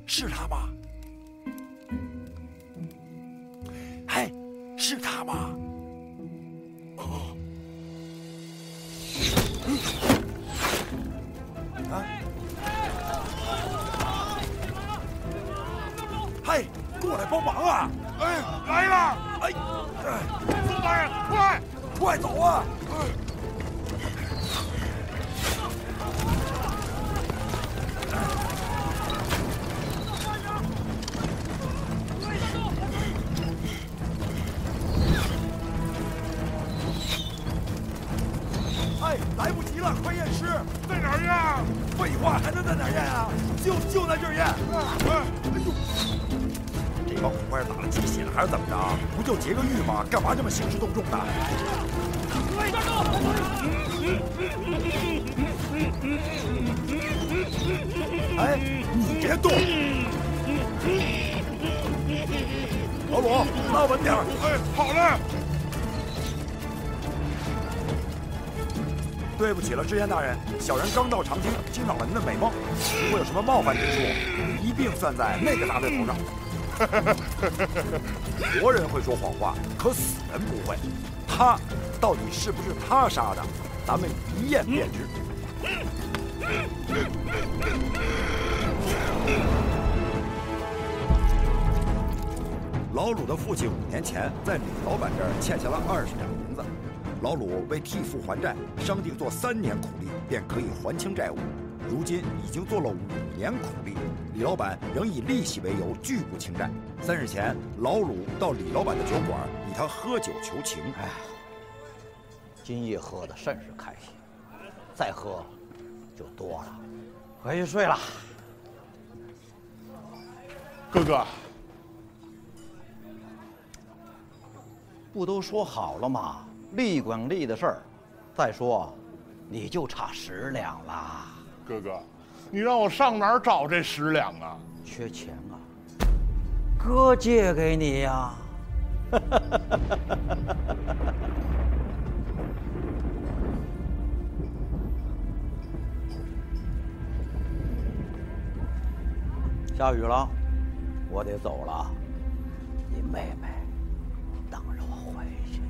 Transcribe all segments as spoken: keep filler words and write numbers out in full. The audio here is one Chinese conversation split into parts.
是他吗？嘿，是他吗？哦。啊！嘿，过来帮忙啊！ 哎，来了！ 哎，哎， 宋大人，快， 快走啊！哎，来不及了，快验尸！ 在哪儿验？ 废话，还能在哪儿验啊？就就在这儿验！哎，哎呦！这帮苦官打了鸡血了还是怎么着？不就劫个狱吗？干嘛这么兴师动众的？哎，你别动！老鲁，拉稳点！ 哎，好嘞。 对不起了，知县大人，小人刚到长汀，惊扰了您的美梦。如果有什么冒犯之处，一并算在那个大队头上。活人会说谎话，可死人不会。他到底是不是他杀的，咱们一验便知。老鲁的父亲五年前在李老板这儿欠下了二十两银子，老鲁为替父还债，商定做三年苦力便可以还清债务。如今已经做了五年苦力，李老板仍以利息为由拒不清债。三日前，老鲁到李老板的酒馆与他喝酒求情。 哎，今夜喝的甚是开心，再喝就多了。回去睡了。 哥哥， 不都说好了吗？利滚利的事儿。再说，你就差十两啦。 哥哥，你让我上哪儿找这十两啊？ 缺钱啊？哥借给你呀。下雨了，我得走了。你妹妹等着我回去。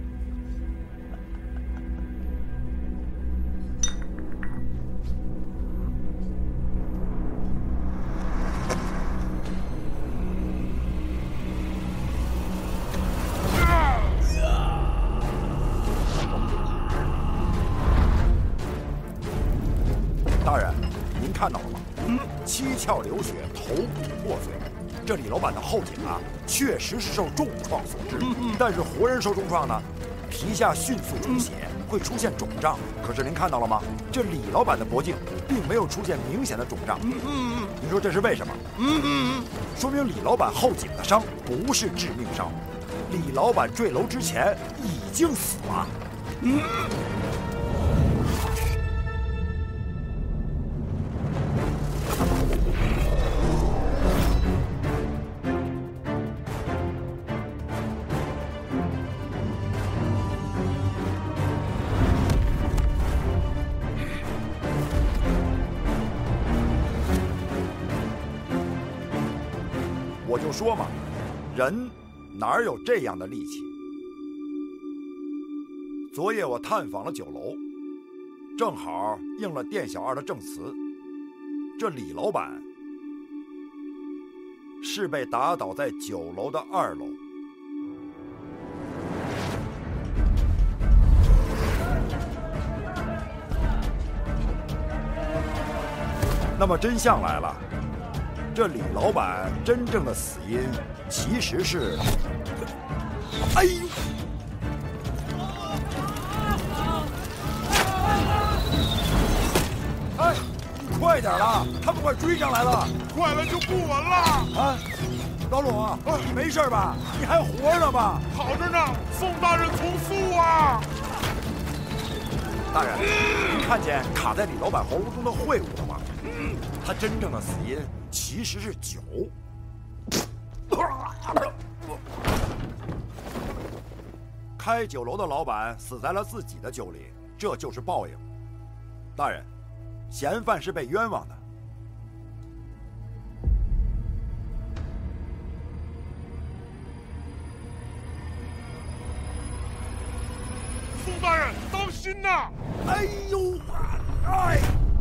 大人，您看到了吗？嗯，七窍流血，头骨破碎。这李老板的后颈啊，确实是受重创所致。但是活人受重创呢，皮下迅速出血，会出现肿胀。可是您看到了吗？这李老板的脖颈并没有出现明显的肿胀。您说这是为什么？说明李老板后颈的伤不是致命伤。李老板坠楼之前已经死了。我就说嘛，人哪有这样的力气？昨夜我探访了酒楼，正好应了店小二的证词，这李老板是被打倒在酒楼的二楼。那么真相来了。这李老板真正的死因其实是……哎呦！哎，你快点啦，他们快追上来了！ 快了就不稳了！ 啊，老鲁，啊、你没事吧？你还活着吧？ 好着呢，宋大人从速啊！ 大人，您看见卡在李老板喉咙中的秽物了吗？他真正的死因其实是酒。开酒楼的老板死在了自己的酒里，这就是报应。大人，嫌犯是被冤枉的。 心呐！ 哎呦，哎！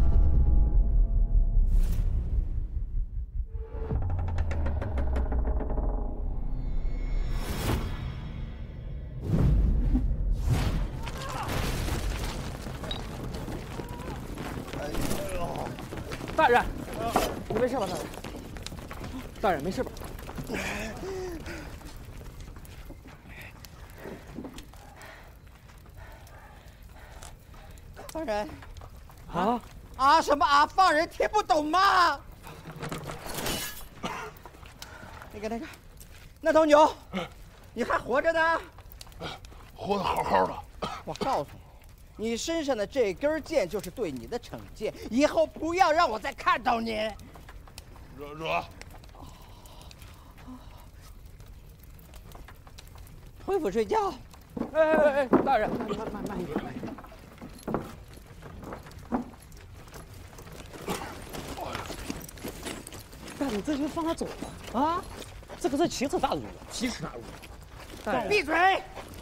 大人，你没事吧，大人？大人没事吧？ 大人， 啊啊什么啊？放人听不懂吗？那个那个，那头牛，你还活着呢？ 活得好好的。 我告诉你。 你身上的这根箭就是对你的惩戒，以后不要让我再看到你。 惹惹， 恢复睡觉。 哎哎哎，大人，慢慢慢慢一点，慢一点。大人，这就放他走吧。啊，这可是奇耻大辱，奇耻大辱。大人， 闭嘴！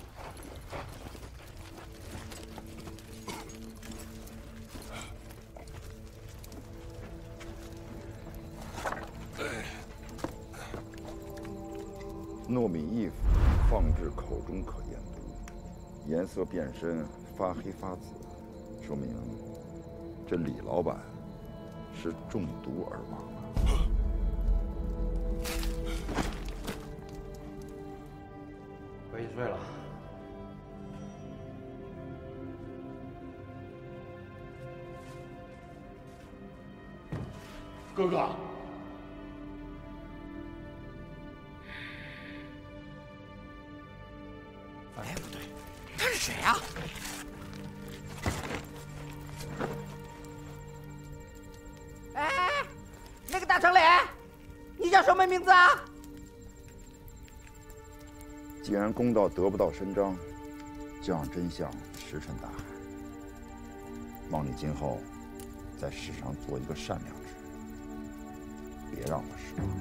糯米衣服放置口中可验毒，颜色变深发黑发紫，说明这李老板是中毒而亡了。 回去睡了。 哥哥。 哎，不对，他是谁啊？哎，那个大长脸，你叫什么名字啊？ 既然公道得不到伸张，就让真相石沉大海。望你今后在世上做一个善良之人，别让我失望。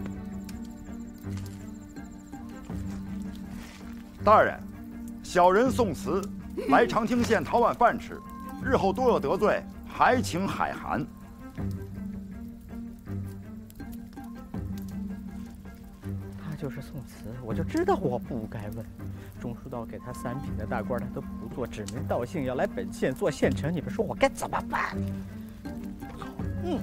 大人。 小人宋慈来长汀县讨碗饭吃，日后多有得罪，还请海涵。 他就是宋慈，我就知道我不该问。中书道给他三品的大官，他都不做，指名道姓要来本县做县丞，你们说我该怎么办？嗯。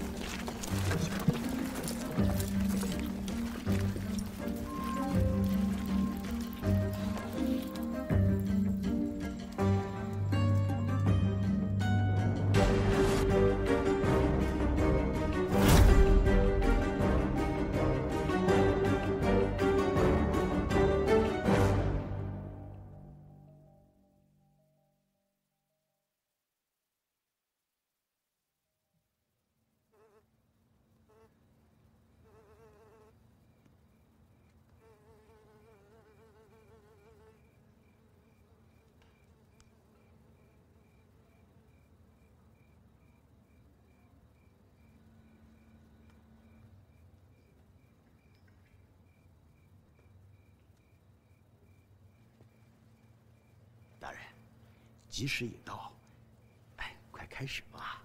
大人，吉时已到，哎，快开始吧。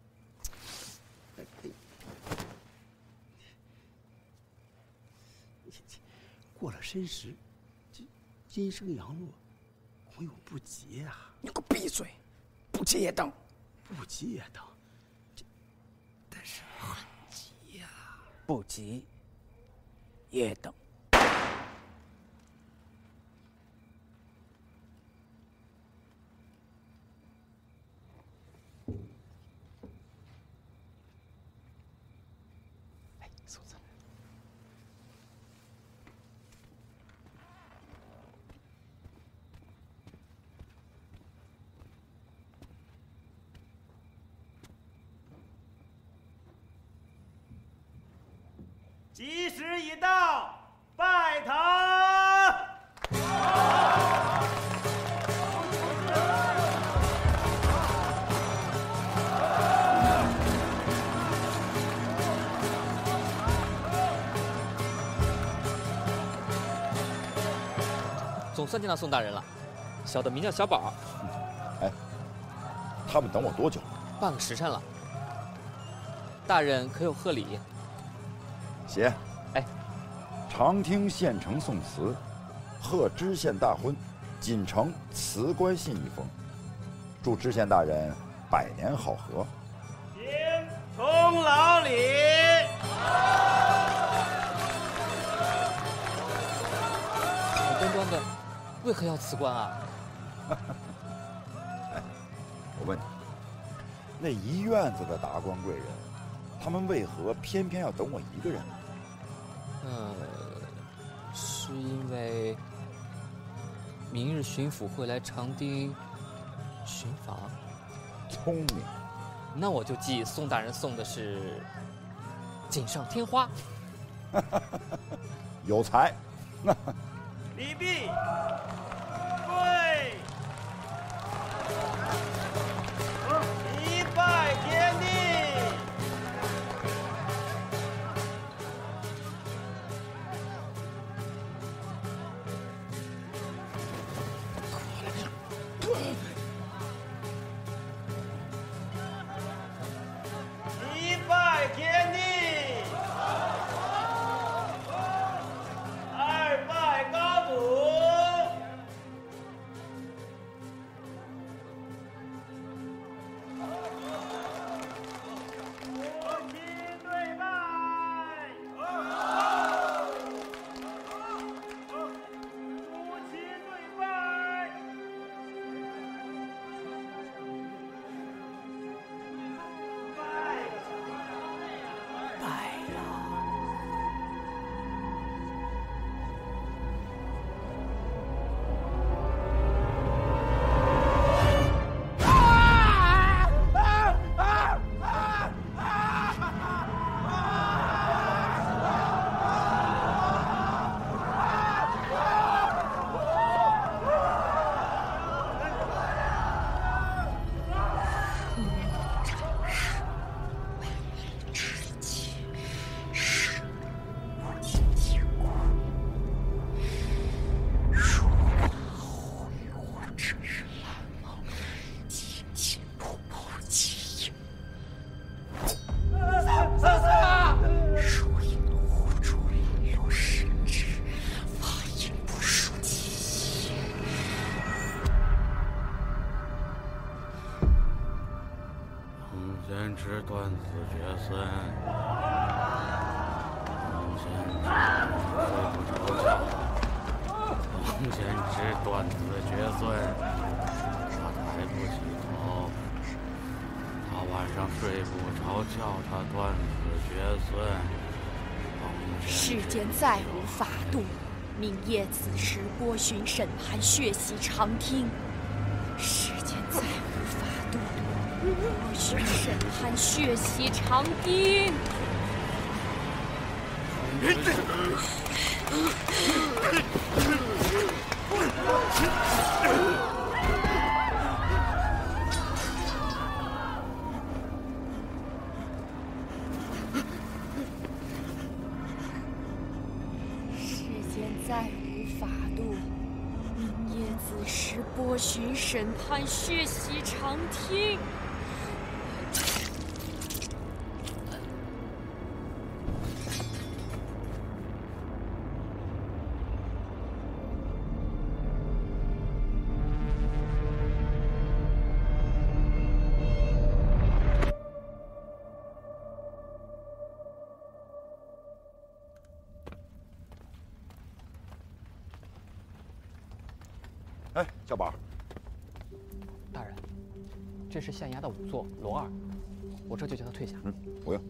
过了申时，今今生阳落，恐有不吉啊！ 你给我闭嘴！不急也等， 不急也等，这但是很急呀、啊！ 不急也等。 吉时已到，拜堂。 总算见到宋大人了，小的名叫小宝。 哎， 他们等我多久？ 半个时辰了。大人可有贺礼？ 写。 哎， 长汀县城宋词，贺知县大婚，锦城辞官信一封，祝知县大人百年好合。 请从老李。 好端端的，为何要辞官啊？ 哎，我问你，那一院子的达官贵人，他们为何偏偏要等我一个人呢？ 呃，是因为明日巡抚会来长汀巡访。 聪明。 那我就记宋大人送的是锦上添花。 有才。 礼毕，跪，一拜天地。一拜天地。二拜高祖。夫妻对拜。夫妻对拜。 先知断子绝孙，王先知睡不着觉，王先知断子绝孙，他抬不起头，他晚上睡不着觉，他断子绝孙。 世间再无法度，明夜子时拨寻审判，血洗长汀。世间再无法度。拨寻审判，血洗长汀。世间再无法度，明夜子时拨寻审判，血洗长汀。 哎，小宝， 大人，这是县衙的仵作罗二，我这就叫他退下。 嗯，不用。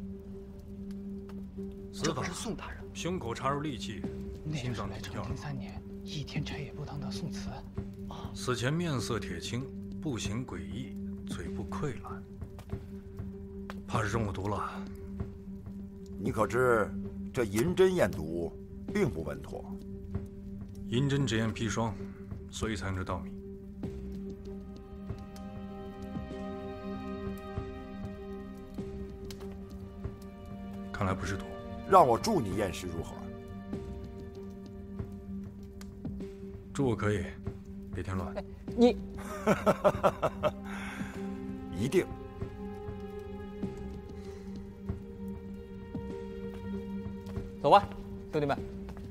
这可是宋大人，胸口插入利器，心脏来长汀三年，一天茶也不当的宋慈。 死前面色铁青，步行诡异，嘴部溃烂，怕是中过毒了。 你可知这银针验毒并不稳妥？ 银针只验砒霜，所以才能稻米。看来不是毒。 让我助你验尸如何？ 助我可以，别添乱。 你， 一定。 走吧，兄弟们。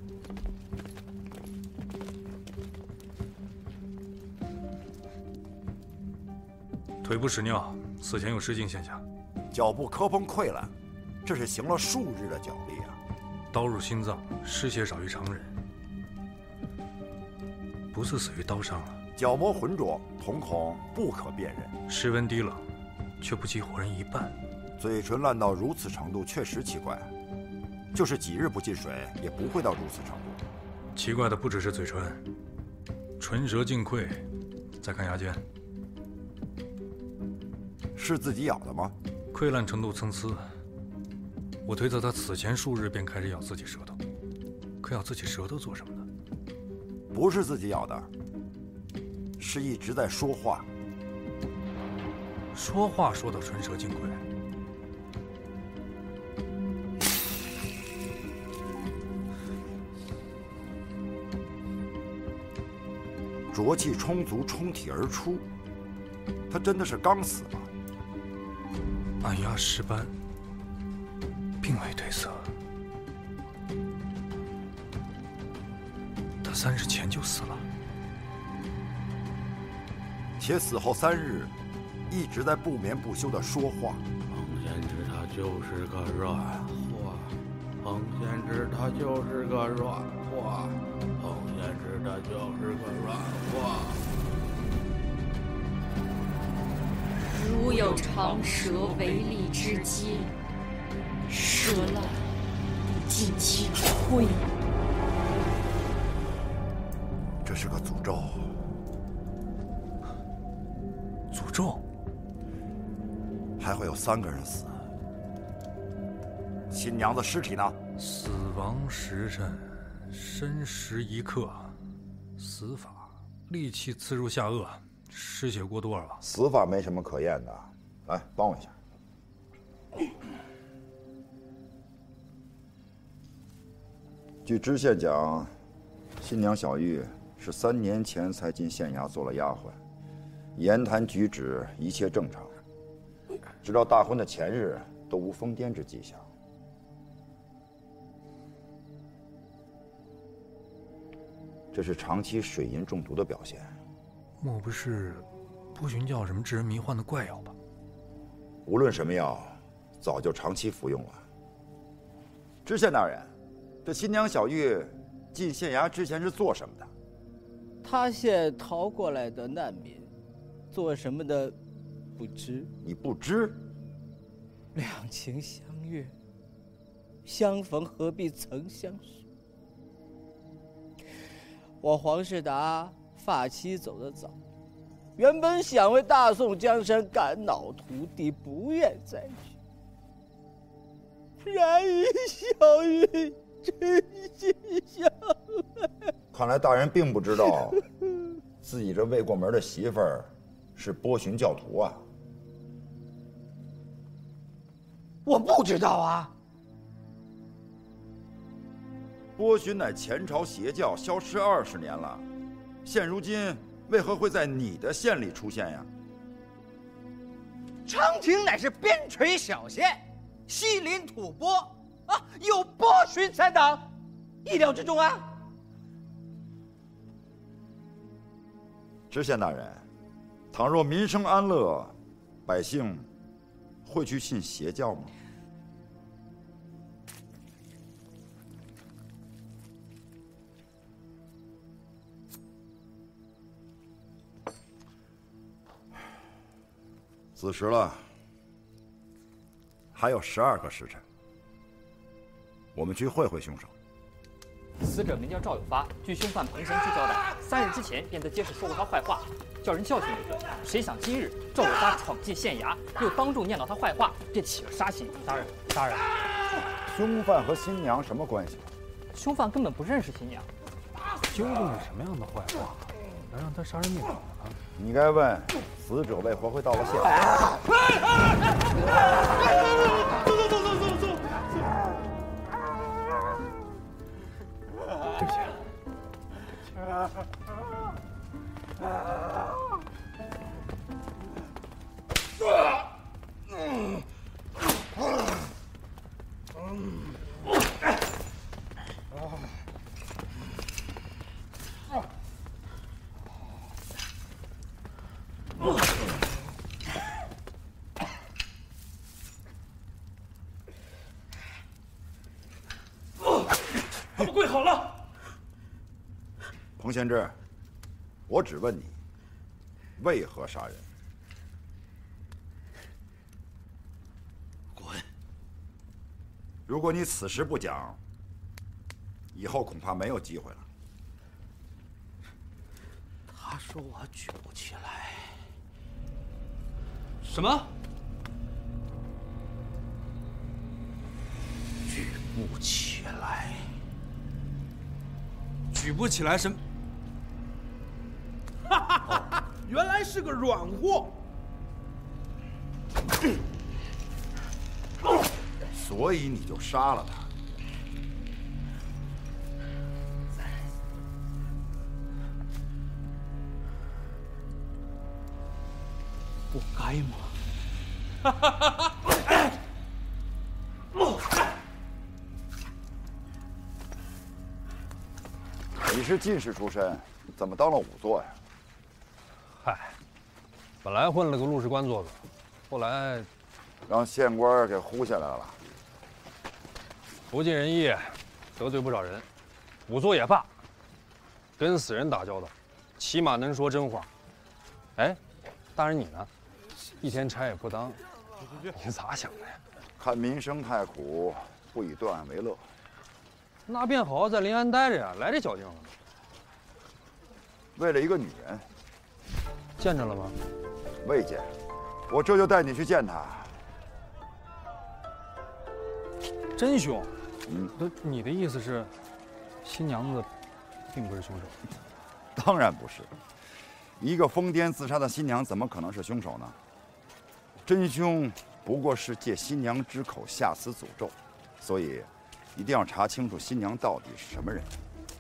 腿部屎尿，死前有失禁现象。 脚部磕碰溃烂，这是行了数日的脚力啊。 刀入心脏，失血少于常人，不是死于刀伤啊。 角膜浑浊，瞳孔不可辨认。 室温低冷，却不及活人一半。 嘴唇烂到如此程度，确实奇怪。就是几日不进水，也不会到如此程度。 奇怪的不只是嘴唇，唇舌尽溃。再看牙尖， 是自己咬的吗？ 溃烂程度参差。我推测他此前数日便开始咬自己舌头，可咬自己舌头做什么呢？ 不是自己咬的，是一直在说话。 说话说到唇舌尽溃。 浊气充足，冲体而出。他真的是刚死吗？ 按压尸斑，并未褪色。他三日前就死了， 且死后三日，一直在不眠不休地说话。 彭先知他就是个软货，彭先知他就是个软货。彭先知他就是个软货。 如有长蛇为利之机，蛇烂不尽其亏。 这是个诅咒。 诅咒？ 还会有三个人死。新娘子尸体呢？ 死亡时辰。申时一刻，死法利器刺入下颚，失血过多了。 死法没什么可验的，来帮我一下。据知县讲，新娘小玉是三年前才进县衙做了丫鬟，言谈举止一切正常，直到大婚的前日都无疯癫之迹象。这是长期水银中毒的表现。 莫不是不寻叫什么致人迷幻的怪药吧？ 无论什么药，早就长期服用了。知县大人，这新娘小玉进县衙之前是做什么的？ 他县逃过来的难民，做什么的不知。 你不知？ 两情相悦，相逢何必曾相识。我黄世达发妻走得早，原本想为大宋江山肝脑涂地，不愿再去。然与小玉真心相爱。 看来大人并不知道，自己这未过门的媳妇儿是波旬教徒啊！ 我不知道啊。 波旬乃前朝邪教，消失二十年了，现如今为何会在你的县里出现呀？ 长亭乃是边陲小县，西临吐蕃啊，有波旬残党，意料之中啊。 知县大人，倘若民生安乐，百姓会去信邪教吗？子时了， 还有十二个时辰，我们去会会凶手。 死者名叫赵有发，据凶犯彭贤之交代，三日之前便在街上说过他坏话，叫人教训一顿。谁想今日赵有发闯进县衙，又当众念叨他坏话，便起了杀心。大人，大人， 凶犯和新娘什么关系？ 凶犯根本不认识新娘。 究竟是什么样的坏话，能让他杀人灭口呢？ 你该问死者为何会到了县。 走走走走走走！ 对不起。 啊！ 他们跪好了。 彭先知，我只问你，为何杀人？ 滚！ 如果你此时不讲，以后恐怕没有机会了。 他说我举不起来。 什么？ 举不起来。 举不起来什么？ 哈哈哈！原来是个软货。 所以你就杀了他。 不该吗？ 哈哈哈哈！哎！ 你是进士出身，怎么当了仵作呀？ 嗨，本来混了个录事官做做，后来让县官给呼下来了。 不尽人意，得罪不少人。仵作也罢，跟死人打交道，起码能说真话。哎，大人你呢？一天差也不当，你咋想的呀？ 看民生太苦，不以断案为乐。 那便好好在临安待着呀，来这矫情了吗？ 为了一个女人， 见着了吗？ 未见，我这就带你去见她。 真凶？ 嗯， 那你的意思是，新娘子并不是凶手？ 当然不是，一个疯癫自杀的新娘怎么可能是凶手呢？真凶不过是借新娘之口下此诅咒，所以一定要查清楚新娘到底是什么人。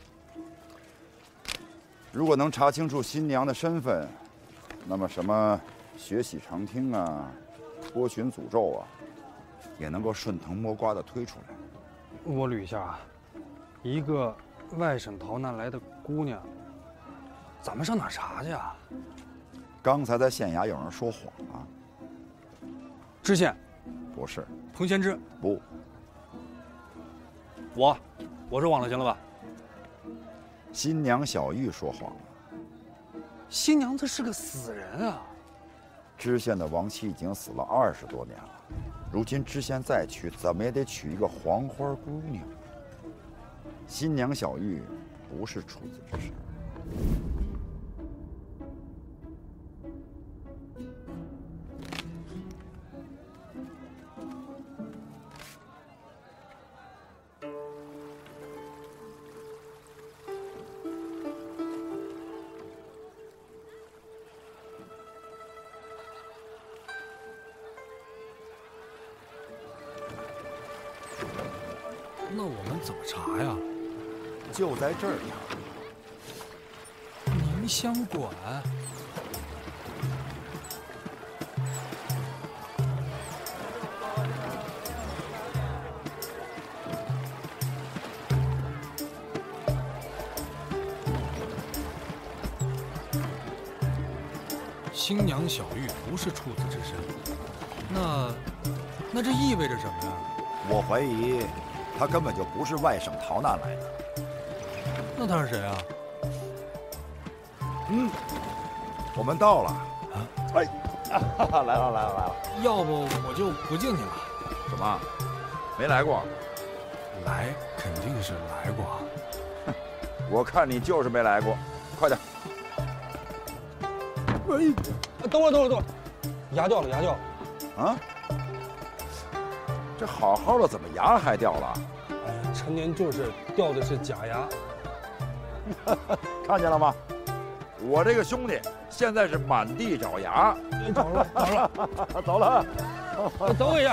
如果能查清楚新娘的身份，那么什么血洗长汀啊、波旬诅咒啊，也能够顺藤摸瓜地推出来。 我捋一下啊，一个外省逃难来的姑娘，咱们上哪儿查去啊？ 刚才在县衙有人说谎了。 知县？ 不是。 彭先知？ 不。 我，我说谎了，行了吧？ 新娘小玉说谎了。 新娘子是个死人啊！ 知县的亡妻已经死了二十多年了，如今知县再娶，怎么也得娶一个黄花姑娘。新娘小玉不是处子之身。 那我们怎么查呀？ 就在这儿查。 您想管？新娘小玉不是处子之身，那那这意味着什么呀？ 我怀疑。他根本就不是外省逃难来的。 那他是谁啊？ 嗯，我们到了。啊，哎，啊、来了来了来了。 要不我就不进去了。 怎么？没来过？ 来肯定是来过。 我看你就是没来过。快点。 哎，等会儿等会儿等会儿，牙掉了牙掉了。 啊？这好好的，怎么牙还掉了？ 哎，陈年旧事，掉的是假牙。 看见了吗？我这个兄弟现在是满地找牙。 找了，找了， 走了。 等我一下。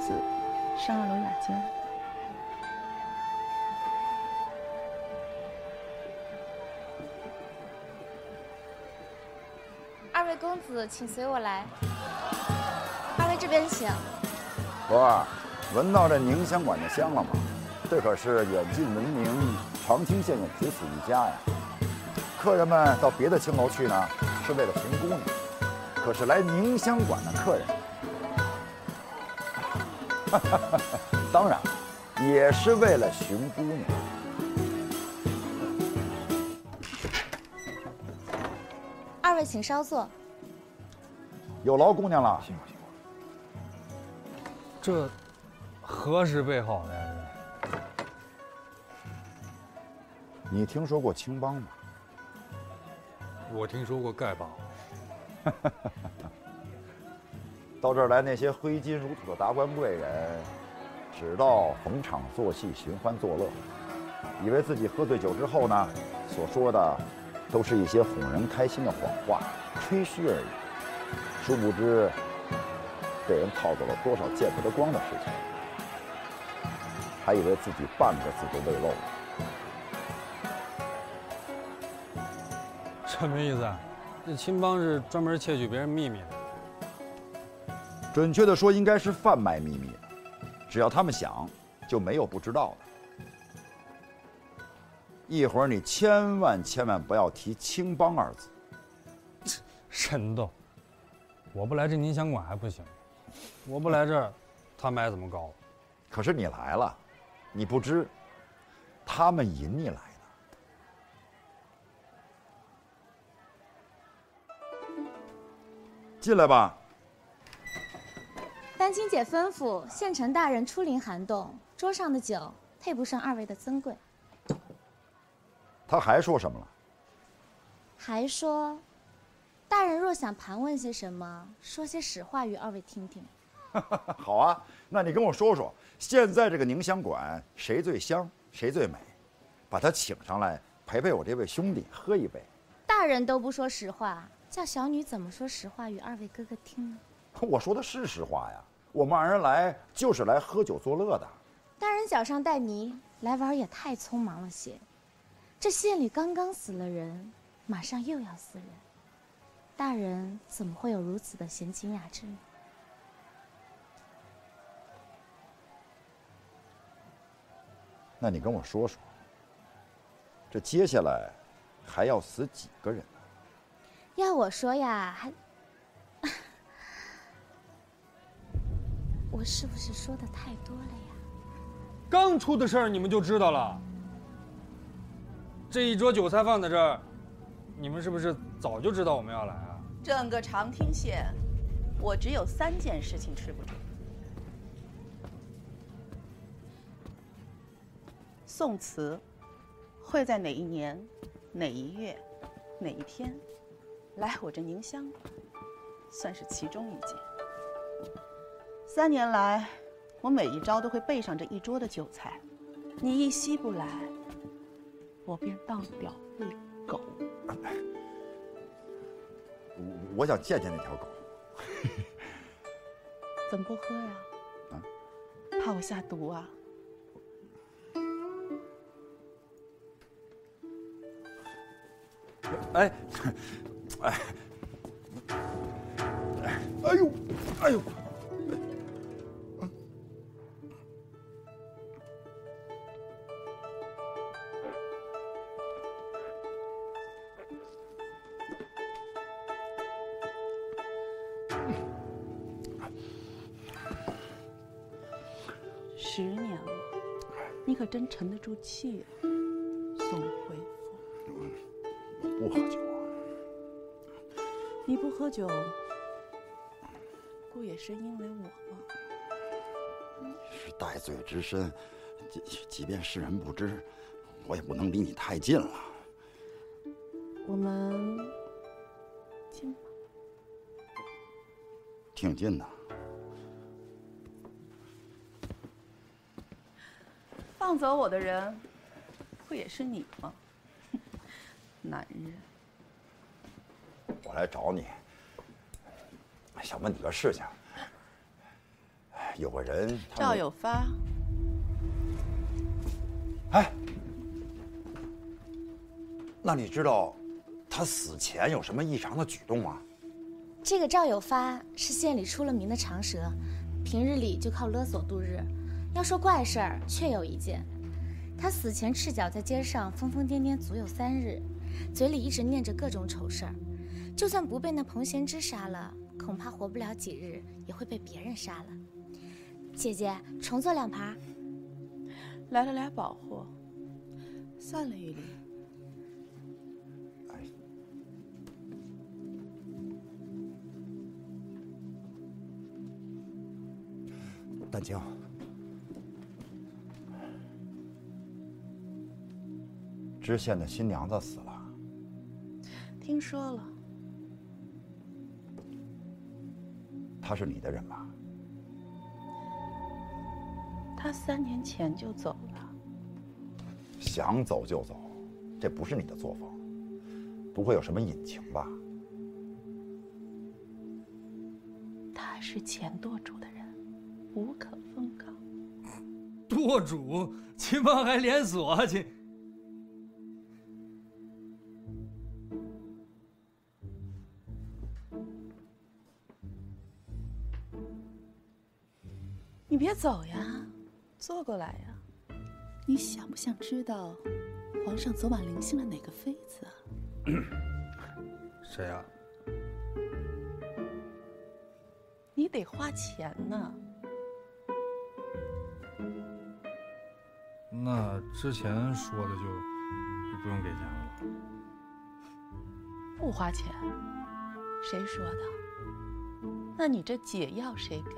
子上二楼雅间。 二位公子，请随我来。二位这边请。 罗儿，闻到这宁香馆的香了吗？这可是远近闻名，长清县也只此一家呀。客人们到别的青楼去呢，是为了寻姑娘，可是来宁香馆的客人，当然也是为了寻姑娘。 二位请稍坐。 有劳姑娘了。 辛苦辛苦。这何时备好的呀？ 你听说过青帮吗？ 我听说过丐帮。 到这儿来，那些挥金如土的达官贵人，只道逢场作戏、寻欢作乐，以为自己喝醉酒之后呢，所说的都是一些哄人开心的谎话、吹嘘而已。殊不知，被人套走了多少见不得光的事情，还以为自己半个字都未漏。 什么意思啊？这青帮是专门窃取别人秘密的。 准确的说，应该是贩卖秘密的。只要他们想，就没有不知道的。一会儿你千万千万不要提青帮二字。 神斗，我不来这宁香馆还不行，我不来这儿，他们还怎么搞我？ 可是你来了，你不知，他们引你来的。进来吧。 丹青姐吩咐，县城大人出临寒冻，桌上的酒配不上二位的尊贵。 他还说什么了？ 还说，大人若想盘问些什么，说些实话与二位听听。 好啊，那你跟我说说，现在这个宁香馆谁最香，谁最美？把他请上来，陪陪我这位兄弟喝一杯。 大人都不说实话，叫小女怎么说实话与二位哥哥听呢？ 我说的是实话呀，我们二人来就是来喝酒作乐的。 大人脚上带泥，来玩也太匆忙了些。这县里刚刚死了人，马上又要死人，大人怎么会有如此的闲情雅致呢？ 那你跟我说说，这接下来还要死几个人呢？ 要我说呀，还我是不是说的太多了呀？ 刚出的事儿你们就知道了。这一桌酒菜放在这儿，你们是不是早就知道我们要来啊？ 整个长汀县，我只有三件事情吃不准：宋词会在哪一年、哪一月、哪一天来我这宁香馆，算是其中一件。三年来，我每一朝都会备上这一桌的酒菜，你一夕不来，我便当掉喂狗。 我我想见见那条狗。 怎么不喝呀？ 啊？ 怕我下毒啊？ 哎，哎，哎呦，哎呦！ 十年了，你可真沉得住气啊，宋恢复。 我不喝酒啊。 你不喝酒，不也是因为我吗？ 是戴罪之身，即即便世人不知，我也不能离你太近了。 我们近吧？ 挺近的。 放走我的人，不也是你吗？男人。 我来找你，想问你个事情。 有个人， 赵有发。 哎，那你知道他死前有什么异常的举动吗？ 这个赵有发是县里出了名的长舌，平日里就靠勒索度日。要说怪事儿，确有一件。他死前赤脚在街上疯疯癫癫足有三日，嘴里一直念着各种丑事儿。就算不被那彭贤之杀了，恐怕活不了几日，也会被别人杀了。姐姐，重做两盘。 来了俩宝货，散了玉林。 哎，丹青，知县的新娘子死了。 听说了。 她是你的人吧？ 他三年前就走了。 想走就走，这不是你的作风，不会有什么隐情吧？ 他还是前舵主的人，无可奉告。 舵主，秦帮还连锁去？ 你别走呀，坐过来呀。你想不想知道皇上昨晚临幸了哪个妃子啊？ 谁啊？ 你得花钱呢。 那之前说的就就不用给钱了。 不花钱，谁说的？那你这解药谁给？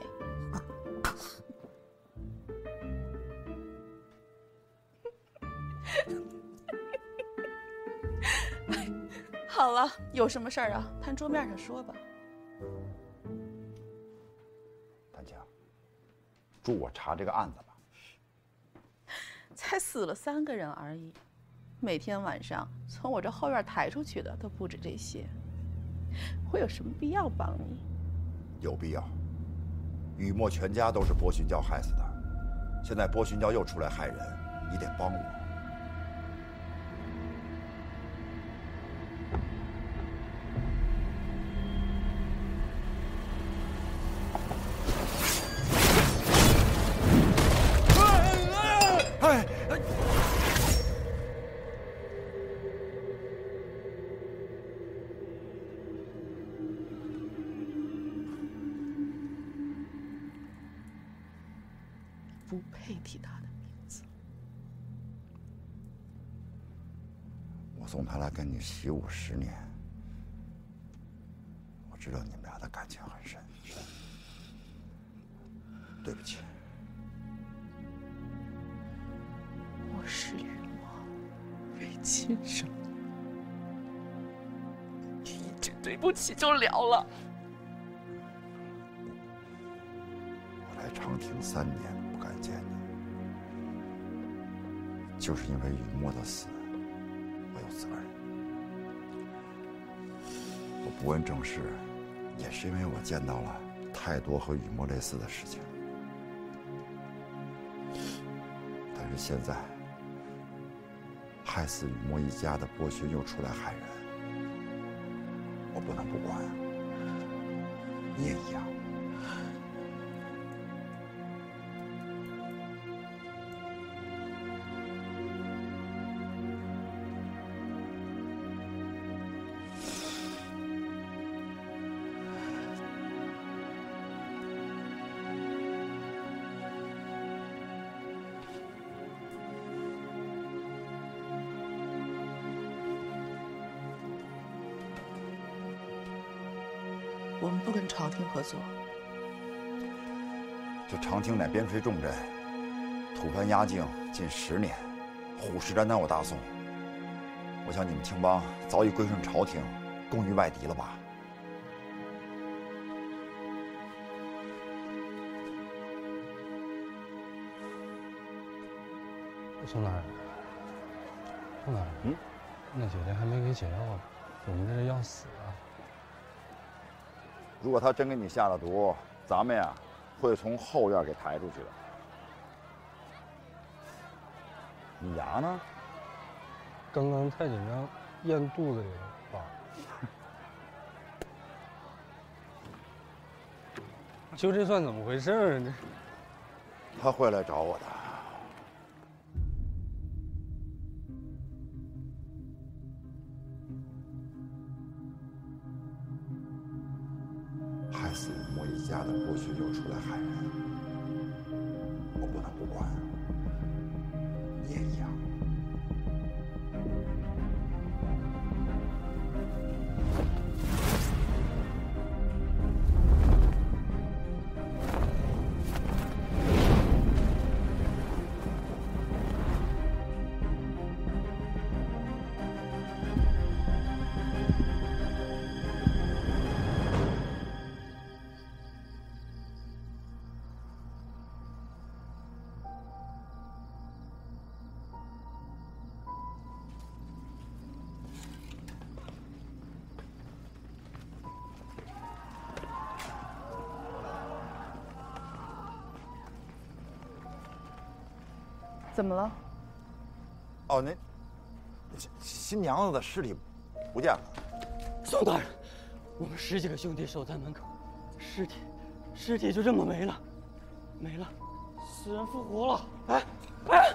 好了，有什么事儿啊？摊桌面上说吧。 丹青，助我查这个案子吧。 才死了三个人而已，每天晚上从我这后院抬出去的都不止这些，我有什么必要帮你？ 有必要。雨墨全家都是波旬教害死的，现在波旬教又出来害人，你得帮我。 不配提他的名字。 我送他来跟你习武十年，我知道你们俩的感情很深。对不起。 我是雨墨，为亲生，你一句对不起就了了。 我来长亭三年不敢见你，就是因为雨墨的死，我有责任。我不问正事，也是因为我见到了太多和雨墨类似的事情。但是现在，害死雨墨一家的波勋又出来害人，我不能不管。你也一样。 我们不跟朝廷合作。 这长亭乃边陲重镇，吐蕃压境近十年，虎视眈眈我大宋。我想你们青帮早已归顺朝廷，攻于外敌了吧？ 宋大人，宋大人，嗯，那姐姐还没给解药呢，我们这要死啊！ 如果他真给你下了毒，咱们呀会从后院给抬出去的。你牙呢？ 刚刚太紧张，咽肚子里了，爸。就这算怎么回事啊？这他会来找我的。害死莫一家的不许又出来害人，我不能不管。你也一样。 怎么了？ 哦，那新娘子的尸体不见了。 宋大人，我们十几个兄弟守在门口，尸体，尸体就这么没了，没了，死人复活了！哎，哎！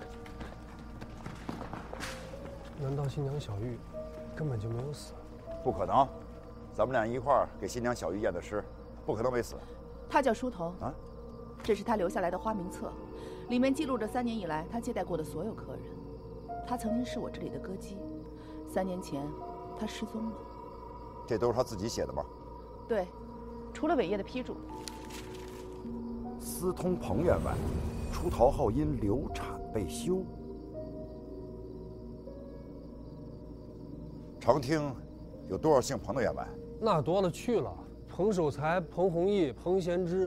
难道新娘小玉根本就没有死？ 不可能，咱们俩一块儿给新娘小玉验的尸，不可能没死。 他叫梳头啊， 这是他留下来的花名册。里面记录着三年以来他接待过的所有客人。他曾经是我这里的歌姬，三年前他失踪了。 这都是他自己写的吧？ 对，除了伟业的批注。 私通彭员外，出逃后因流产被休。 常听有多少姓彭的员外？ 那多了去了，彭守才、彭弘毅、彭贤之。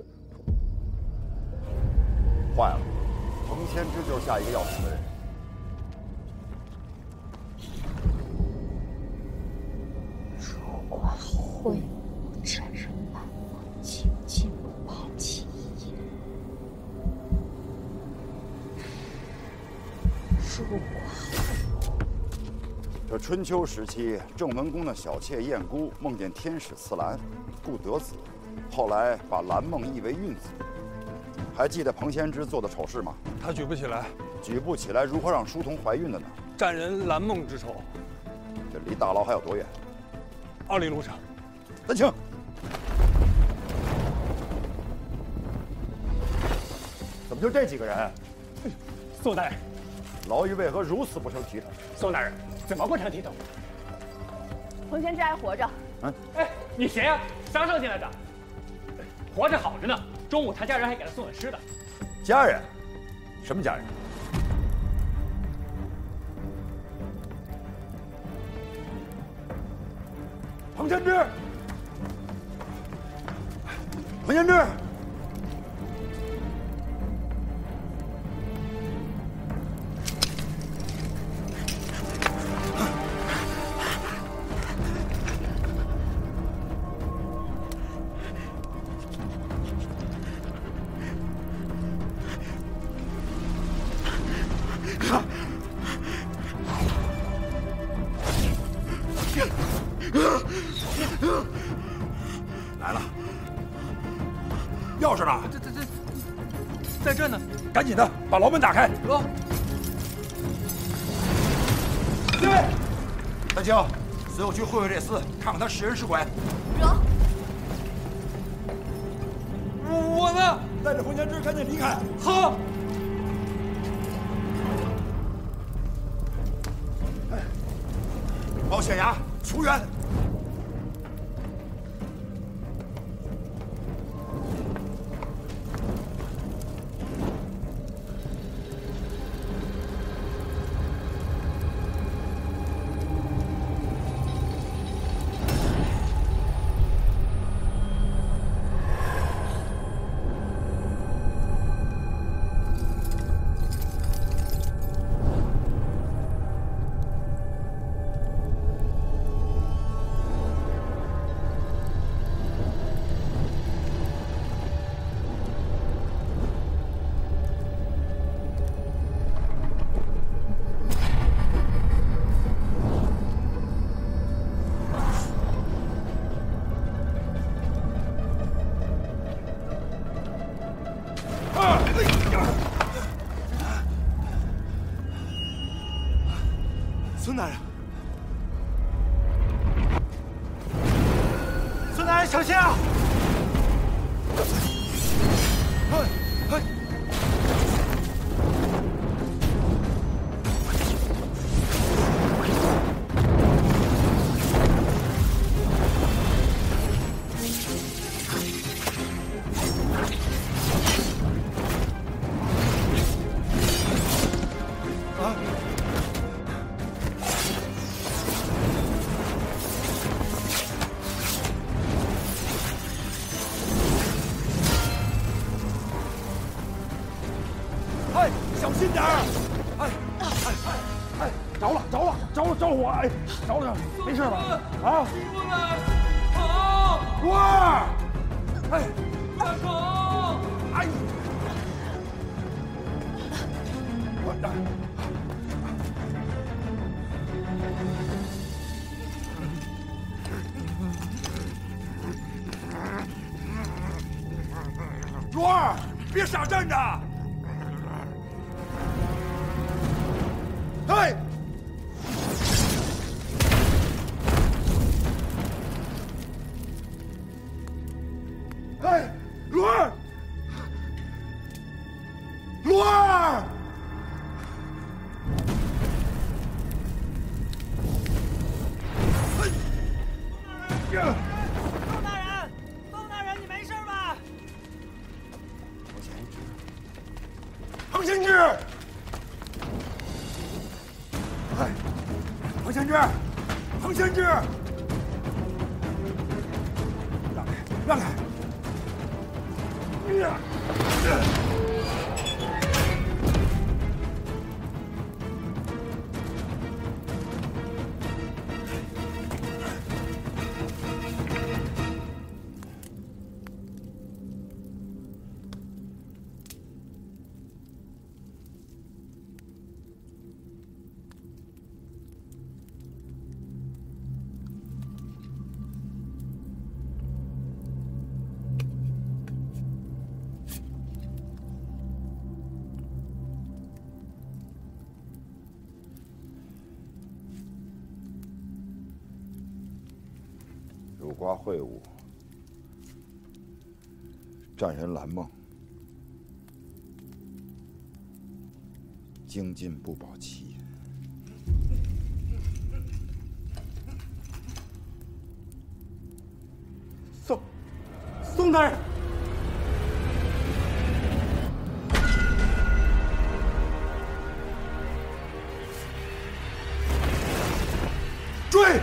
坏了，彭先知就是下一个要死的人。 如果会有真人版的，请进入爱奇艺。如果这春秋时期，郑文公的小妾燕姑梦见天使赐兰，故得子，后来把兰梦译为孕子。还记得彭先知做的丑事吗？ 他举不起来， 举不起来，如何让书童怀孕的呢？ 占人兰梦之丑。 这离大牢还有多远？ 二里路上。 南请。怎么就这几个人？ 宋大人， 牢狱为何如此不成体统？ 宋大人，怎么不成体统？ 彭先知还活着。 嗯。 哎，你谁呀？啥时候进来的？活着好着呢。中午他家人还给他送了吃的。 家人？什么家人？彭先知，彭先知，来了，钥匙呢？ 这这这，在这呢。 赶紧的，把牢门打开。 走。 对，大清，随我去会会这厮，看看他是人是鬼。 惹。 我呢？ 带着彭先知赶紧离开。 好。 报县衙，除员。 孙大人，孙大人小心啊！嘿，嘿。 小心点儿！哎哎哎哎，着了着了着了着火！哎，着了，没事吧？啊！ 出来！跑！ 罗儿！哎， 快跑！ 哎！我罗儿，别傻站着！ 嘿！嘿，罗儿，罗儿！ 呀！宋大人，宋大人，你没事吧？ 彭贤之。 哎，彭贤之，彭贤之，让开，让开！呀！ 入瓜会晤，战人蓝梦，精进不保期。 宋，宋大人， 追！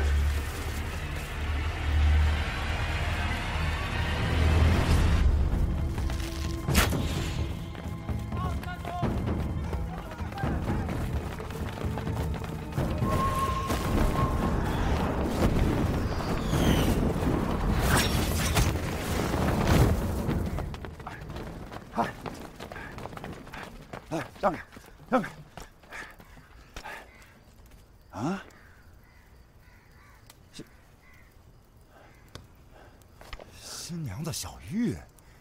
让开，让开！啊！新新娘子小玉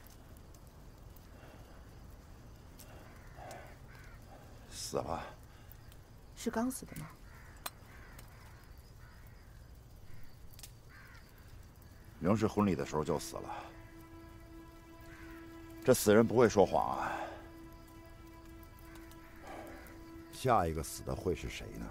死了， 是刚死的吗？ 明是婚礼的时候就死了。这死人不会说谎啊。 下一个死的会是谁呢？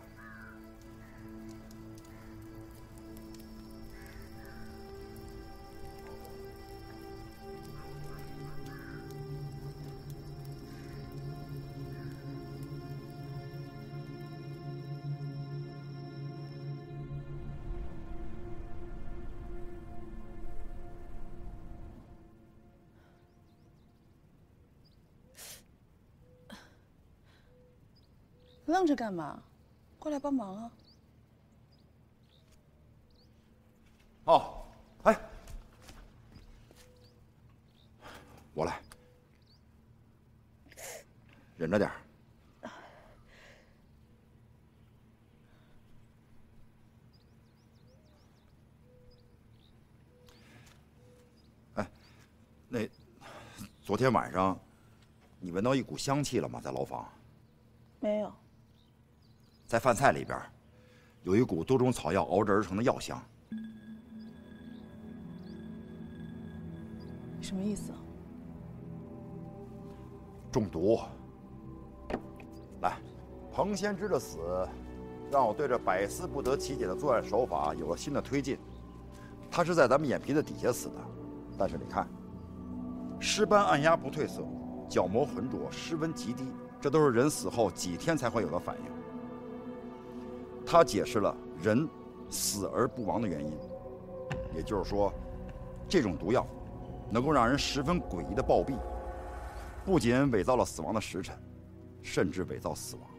愣着干嘛？过来帮忙啊！ 哦，哎，我来，忍着点儿。哎，那昨天晚上你闻到一股香气了吗？在牢房？ 没有。 在饭菜里边， 有一股多种草药熬制而成的药香。 什么意思？ 中毒。来，彭先知的死，让我对这百思不得其解的作案手法有了新的推进。他是在咱们眼皮子底下死的，但是你看，尸斑按压不褪色，角膜浑浊，尸温极低，这都是人死后几天才会有的反应。他解释了人死而不亡的原因，也就是说，这种毒药能够让人十分诡异的暴毙，不仅伪造了死亡的时辰，甚至伪造死亡。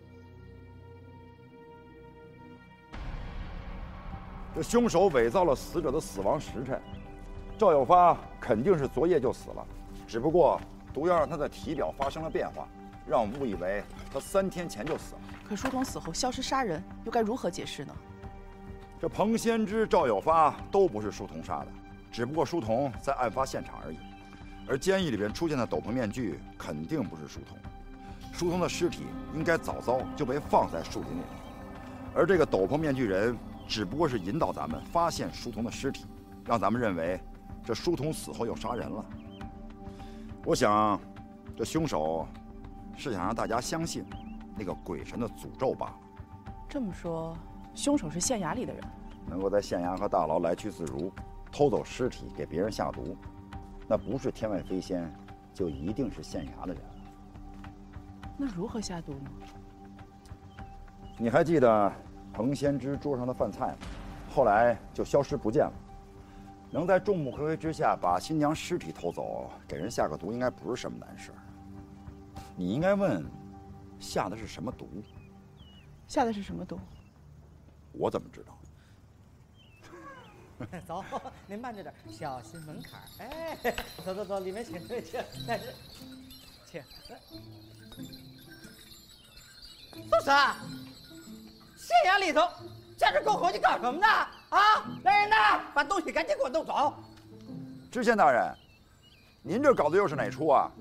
这凶手伪造了死者的死亡时辰，赵有发肯定是昨夜就死了，只不过毒药让他的体表发生了变化，让我们误以为他三天前就死了。 可书童死后消失杀人，又该如何解释呢？ 这彭先知、赵有发都不是书童杀的，只不过书童在案发现场而已。而监狱里边出现的斗篷面具肯定不是书童，书童的尸体应该早早就被放在树林里了，而这个斗篷面具人只不过是引导咱们发现书童的尸体，让咱们认为这书童死后又杀人了。我想，这凶手是想让大家相信那个鬼神的诅咒罢了。 这么说，凶手是县衙里的人， 能够在县衙和大牢来去自如，偷走尸体给别人下毒，那不是天外飞仙，就一定是县衙的人。 那如何下毒呢？ 你还记得彭先知桌上的饭菜吗？后来就消失不见了。能在众目睽睽之下把新娘尸体偷走，给人下个毒，应该不是什么难事。你应该问，下的是什么毒？ 下的是什么毒？ 我怎么知道？ 走，您慢着点，小心门槛。哎，走走走，里面请，对，请，但是，请。宋婶，县衙里头架着篝火，你搞什么呢？啊，来人呐，把东西赶紧给我弄走！ 知县大人，您这搞的又是哪出啊？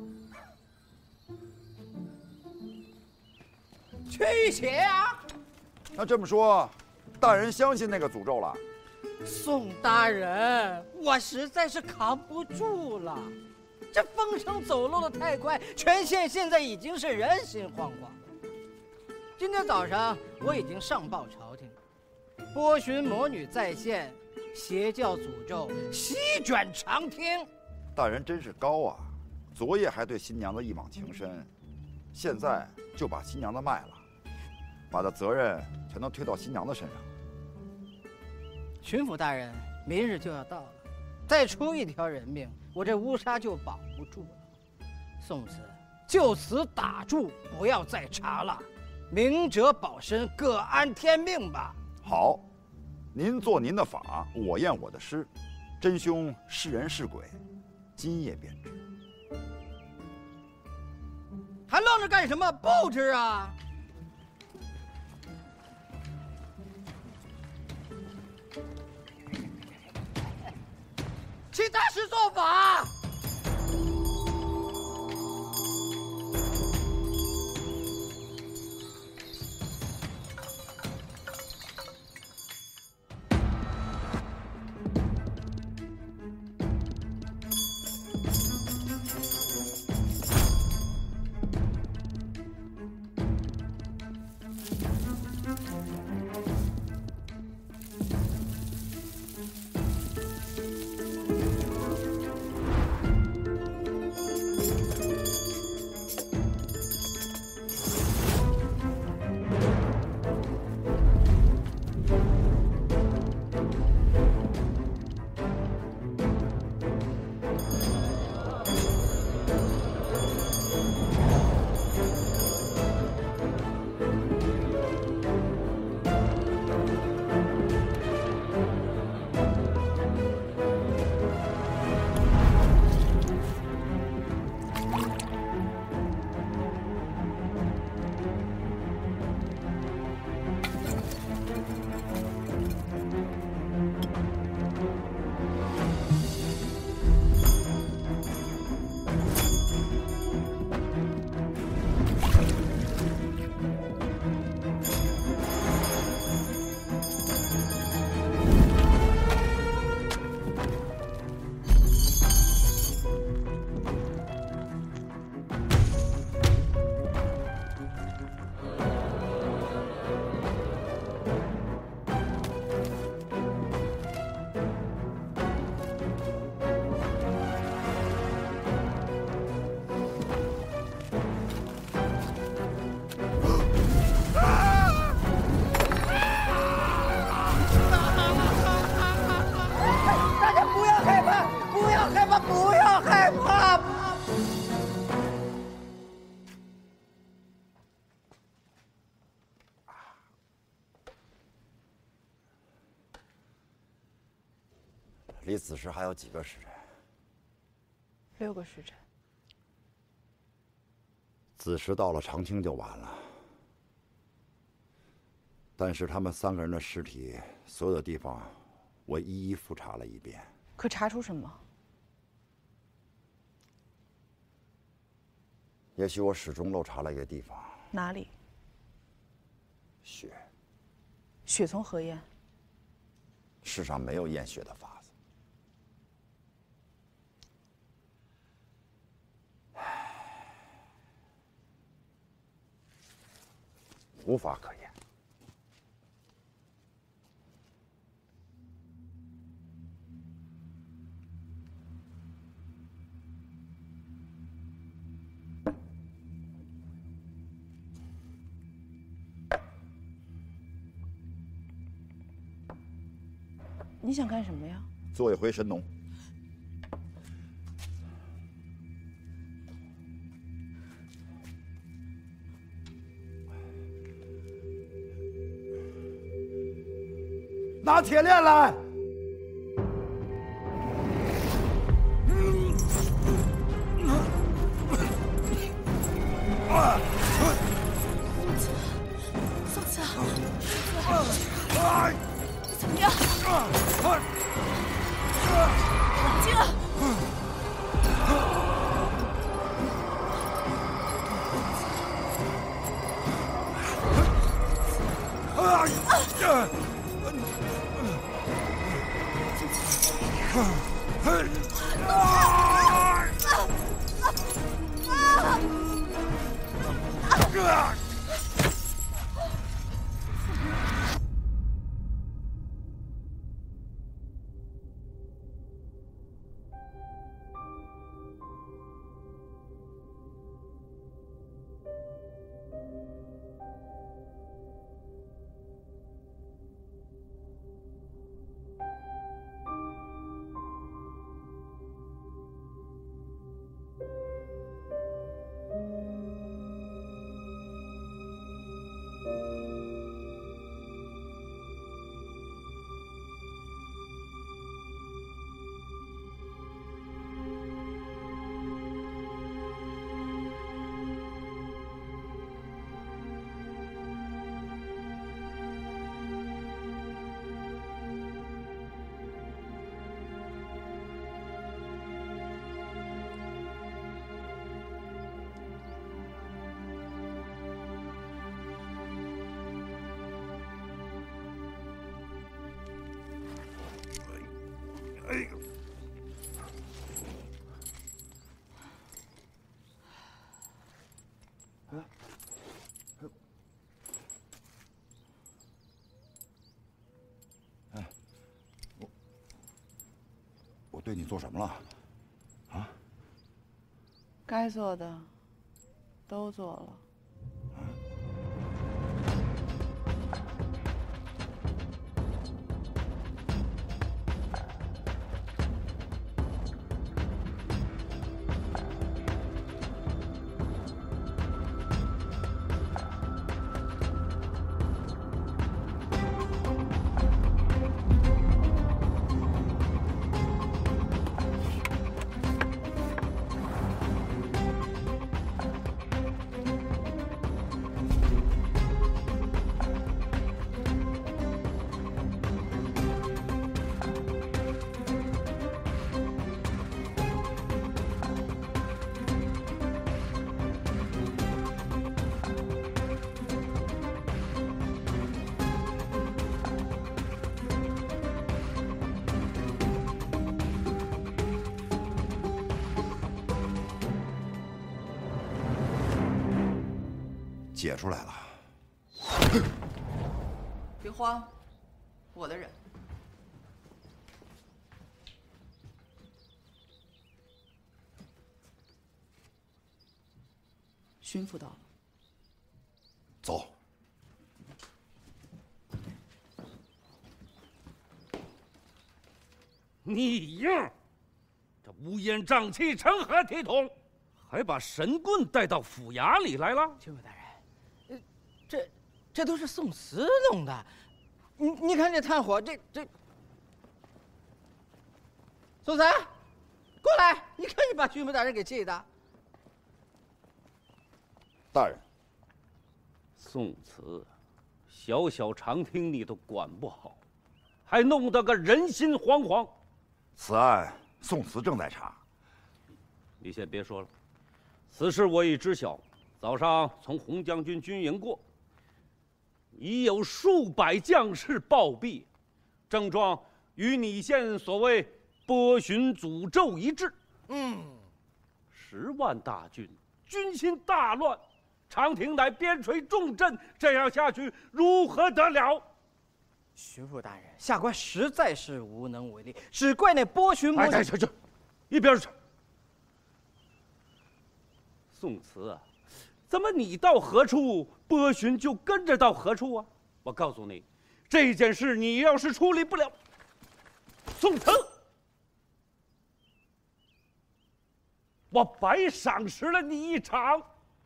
驱邪啊！ 那这么说，大人相信那个诅咒了？ 宋大人，我实在是扛不住了。这风声走漏的太快，全县现在已经是人心惶惶。今天早上我已经上报朝廷，波旬魔女再现，邪教诅咒席卷长汀。 大人真是高啊！昨夜还对新娘子一往情深，现在就把新娘子卖了，把这责任全都推到新娘子身上。 巡抚大人，明日就要到了，再出一条人命，我这乌纱就保不住了。宋子，就此打住，不要再查了。明哲保身，各安天命吧。 好，您做您的法，我验我的尸，真凶是人是鬼，今夜便知。 还愣着干什么？不知啊！请大师做法。 离子时还有几个时辰？ 六个时辰。 子时到了长青就完了。但是他们三个人的尸体，所有的地方，我一一复查了一遍。 可查出什么？ 也许我始终漏查了一个地方。 哪里？ 血。 血从何验？ 世上没有验血的法子。无法可言。 你想干什么呀？ 做一回神农。拿铁链来！ 宋子，宋子，你怎么样？冷静啊！ 哎呦！哎，我我对你做什么了？啊？ 该做的都做了。 解出来了， 别慌，我的人。巡抚到了， 走。 你呀，这乌烟瘴气，成何体统？还把神棍带到府衙里来了？ 巡抚大人。 这，这都是宋慈弄的，你你看这炭火，这这， 宋才，过来！你看你把巡抚大人给气的。 大人， 宋慈，小小长厅你都管不好，还弄得个人心惶惶。 此案宋慈正在查。 你先别说了，此事我已知晓。早上从洪将军军营过，已有数百将士暴毙，症状与你县所谓波旬诅咒一致。嗯，十万大军，军心大乱，长亭乃边陲重镇，这样下去如何得了？ 巡抚大人，下官实在是无能为力，只怪那波旬波旬。 哎，去去，一边去！宋慈啊，怎么你到何处，波旬就跟着到何处啊？我告诉你，这件事你要是处理不了，宋慈，我白赏识了你一场。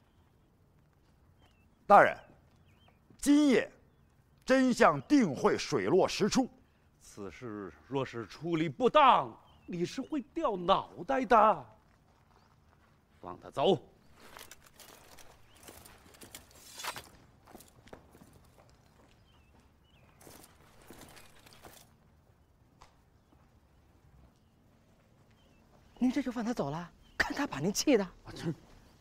大人，今夜真相定会水落石出。 此事若是处理不当，你是会掉脑袋的。放他走。 您这就放他走了？看他把您气的！ 我真。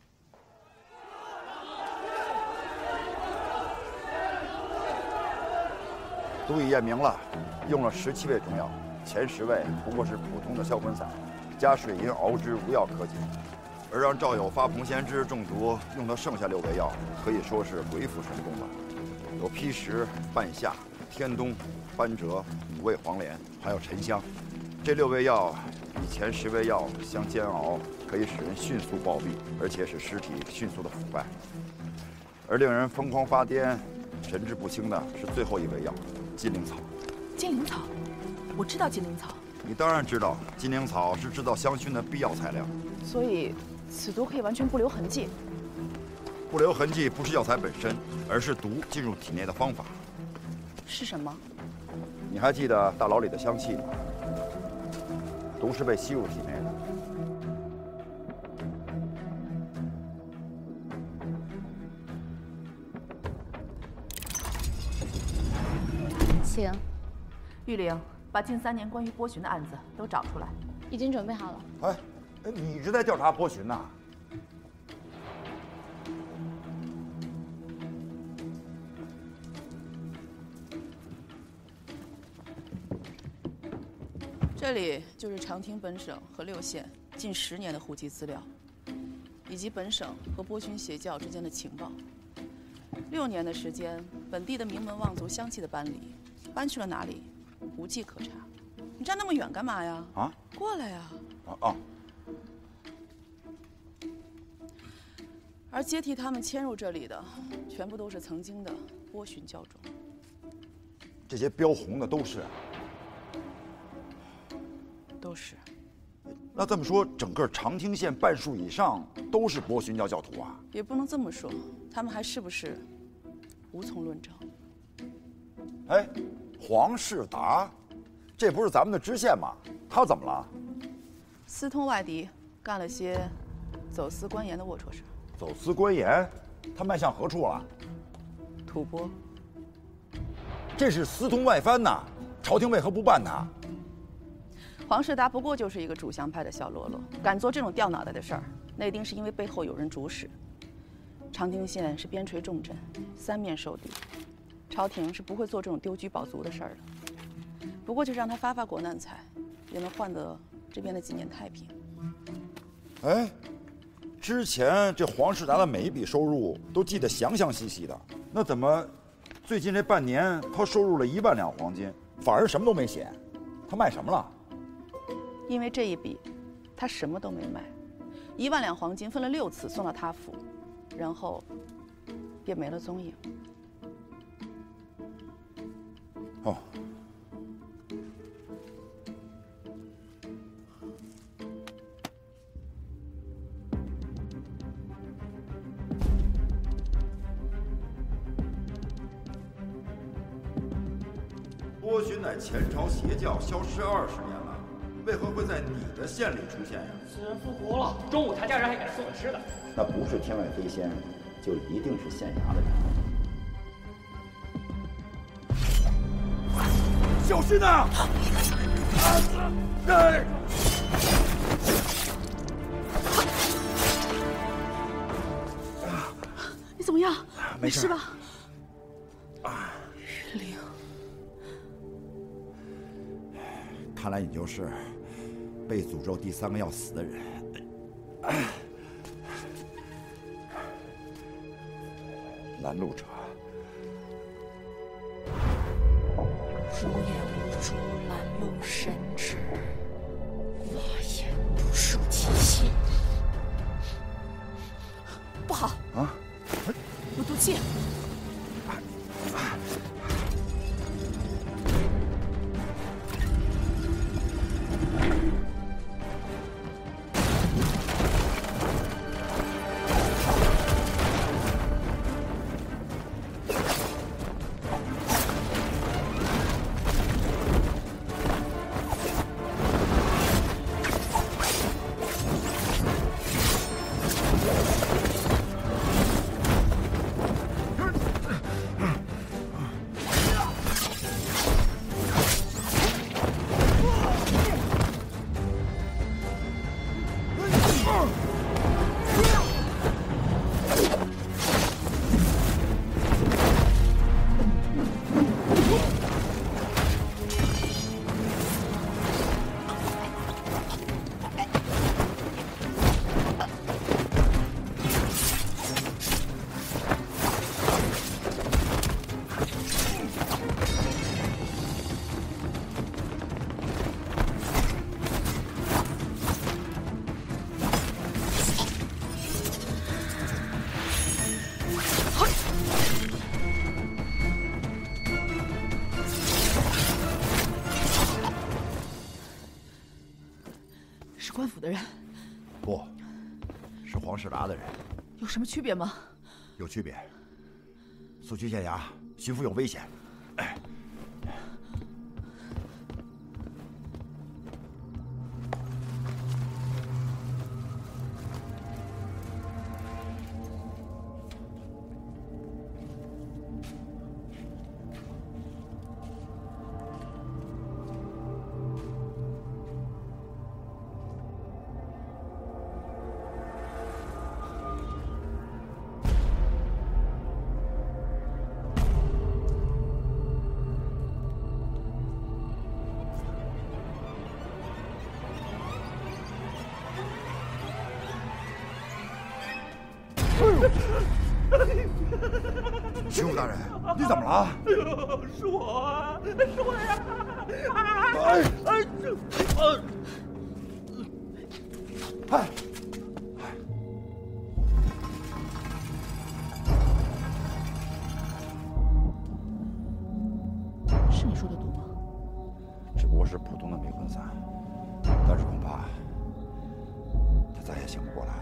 毒已验明了，用了十七味中药，前十味不过是普通的消魂散，加水银熬之，无药可解。而让赵友发彭先知中毒用的剩下六味药，可以说是鬼斧神工了。有砒石、半夏、天冬、番哲、五味黄连，还有沉香。这六味药与前十味药相煎熬，可以使人迅速暴毙，而且使尸体迅速的腐败。而令人疯狂发癫、神志不清的是最后一味药。金陵草， 金陵草，我知道金陵草。 你当然知道，金陵草是制造香薰的必要材料。 所以，此毒可以完全不留痕迹。 不留痕迹不是药材本身，而是毒进入体内的方法。 是什么？ 你还记得大牢里的香气吗？毒是被吸入体内的。 请， 玉玲，把近三年关于波旬的案子都找出来。 已经准备好了。 哎，你一直在调查波旬呐？ 这里就是长汀本省和六县近十年的户籍资料，以及本省和波旬邪教之间的情报。六年的时间，本地的名门望族相继的搬离。搬去了哪里，无迹可查。你站那么远干嘛呀？ 啊， 过来呀！ 啊啊！ 而接替他们迁入这里的，全部都是曾经的波旬教众。 这些标红的都是？ 都是。 那这么说，整个长汀县半数以上都是波旬教教徒啊？ 也不能这么说，他们还是不是，无从论证。 哎，黄世达，这不是咱们的知县吗？他怎么了？ 私通外敌，干了些走私官盐的龌龊事。 走私官盐，他迈向何处了？ 吐蕃。 这是私通外藩呐！朝廷为何不办他？ 黄世达不过就是一个主降派的小喽啰，敢做这种掉脑袋的事儿，那一定是因为背后有人主使。长汀县是边陲重镇，三面受敌。朝廷是不会做这种丢车保族的事儿的，不过就是让他发发国难财，也能换得这边的几年太平。 哎，之前这黄世达的每一笔收入都记得详详细细的，那怎么最近这半年他收入了一万两黄金，反而什么都没写？他卖什么了？ 因为这一笔，他什么都没卖，一万两黄金分了六次送到他府，然后便没了踪影。 哦，波旬乃前朝邪教，消失二十年了， 为何会在你的县里出现呀？ 死人复活了，中午他家人还给他送了吃的。 那不是天外飞仙，就一定是县衙的人。 小心呐！哎！ 你怎么样？ 没事事吧？ 啊， 玉玲， 看来你就是被诅咒第三个要死的人。拦路者， 无眼无珠，拦路神旨，法眼不恕其心。不好！ 啊！ 有毒气！官府的人？ 不，是黄世达的人。 有什么区别吗？ 有区别。速去县衙，巡抚有危险。哎。巡抚大人，你怎么了？ 哎呦，是我啊，是我呀！ 哎哎这哎哎！ 是你说的毒吗？ 只不过是普通的迷魂散，但是恐怕他再也醒不过来了。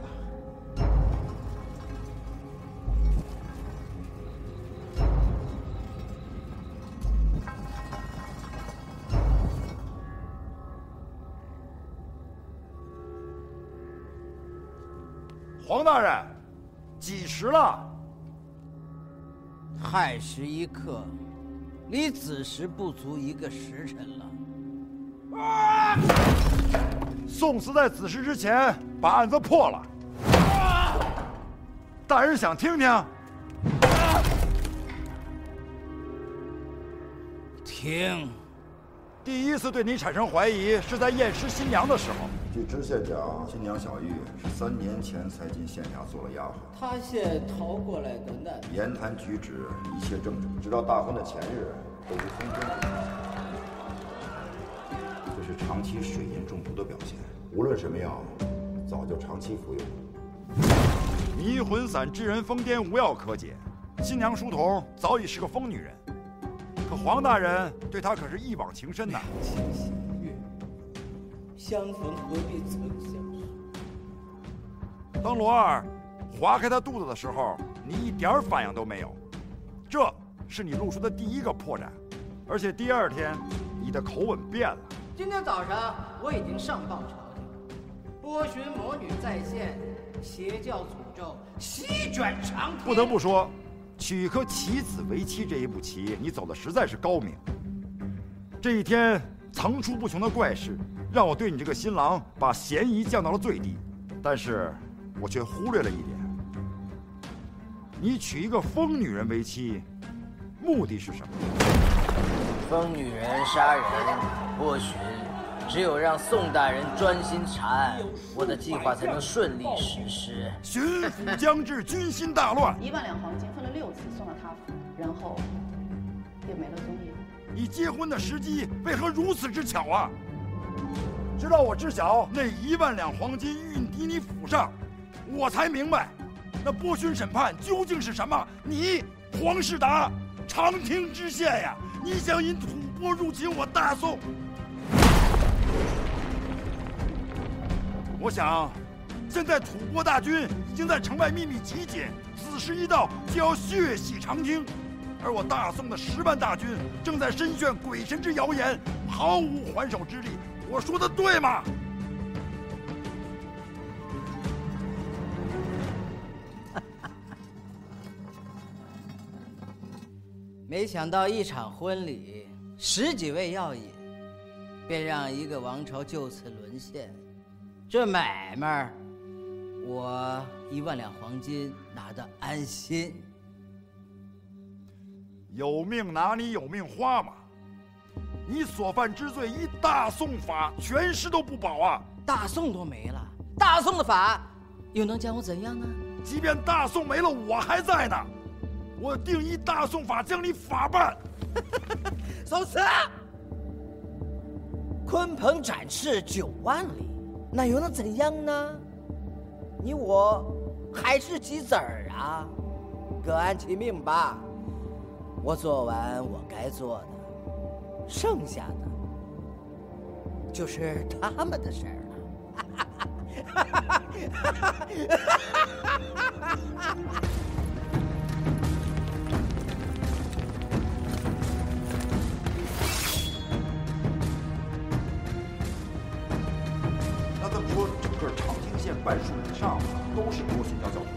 黄大人，几时了？ 亥时一刻，离子时不足一个时辰了。 啊！宋慈在子时之前把案子破了。啊！大人想听听？啊！ 听。 第一次对你产生怀疑是在验尸新娘的时候。 据知县讲，新娘小玉是三年前才进县衙做了丫鬟。 她现逃过来的难民， 言谈举止一切正常，直到大婚的前日都是通奸。这是长期水银中毒的表现。无论什么药，早就长期服用。 迷魂散致人疯癫，无药可解。新娘书童早已是个疯女人，可黄大人对她可是一往情深呐。 情喜悦，相逢何必曾相识。 当罗二划开她肚子的时候，你一点反应都没有，这是你露出的第一个破绽。而且第二天，你的口吻变了。 今天早上我已经上报朝廷，波旬魔女再现，邪教诅咒席卷长天。 不得不说，娶颗棋子为妻这一步棋，你走的实在是高明。这一天层出不穷的怪事，让我对你这个新郎把嫌疑降到了最低，但是我却忽略了一点：你娶一个疯女人为妻，目的是什么？ 疯女人杀人，或许只有让宋大人专心查案，我的计划才能顺利实施。 巡抚将至，军心大乱。 一万两黄金分了六次送到他府，然后便没了踪影。 你结婚的时机为何如此之巧啊？直到我知晓那一万两黄金运抵你府上，我才明白，那波旬审判究竟是什么。你黄世达，长汀知县呀！你想引吐蕃入侵我大宋？我想，现在吐蕃大军已经在城外秘密集结，子时一到就要血洗长汀，而我大宋的十万大军正在深陷鬼神之谣言，毫无还手之力。我说的对吗？ 没想到一场婚礼，十几位要引，便让一个王朝就此沦陷。这买卖，我一万两黄金拿得安心。 有命拿你有命花嘛！你所犯之罪，依大宋法，全尸都不保啊！ 大宋都没了，大宋的法又能将我怎样呢？ 即便大宋没了，我还在呢。我定依大宋法将你法办。 宋慈，鲲鹏展翅九万里，那又能怎样呢？你我还是棋子儿啊，各安其命吧。我做完我该做的，剩下的就是他们的事儿了。 那这么说，整个长汀县半数以上都是多信教教徒。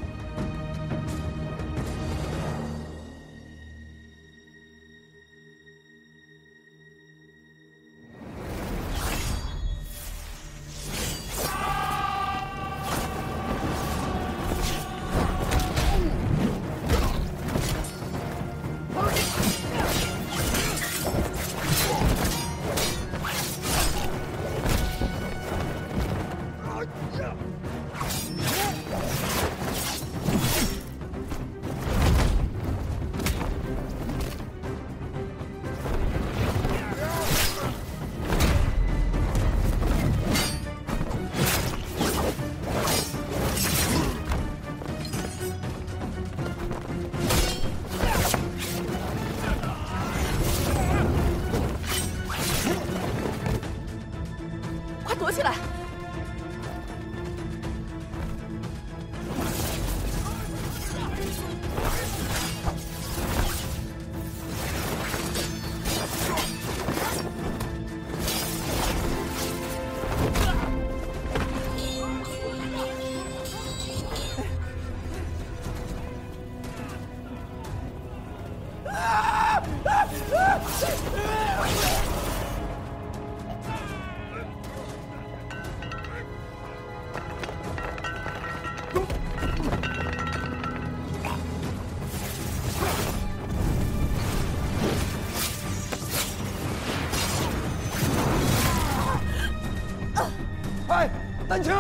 丹青，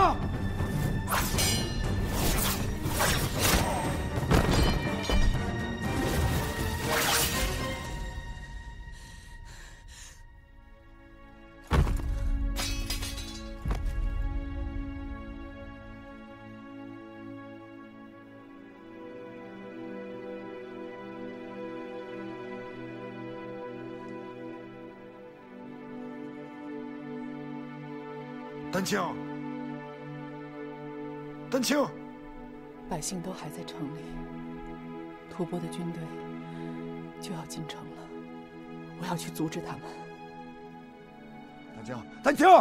丹青。丹青， 百姓都还在城里，吐蕃的军队就要进城了，我要去阻止他们。 丹静，丹青。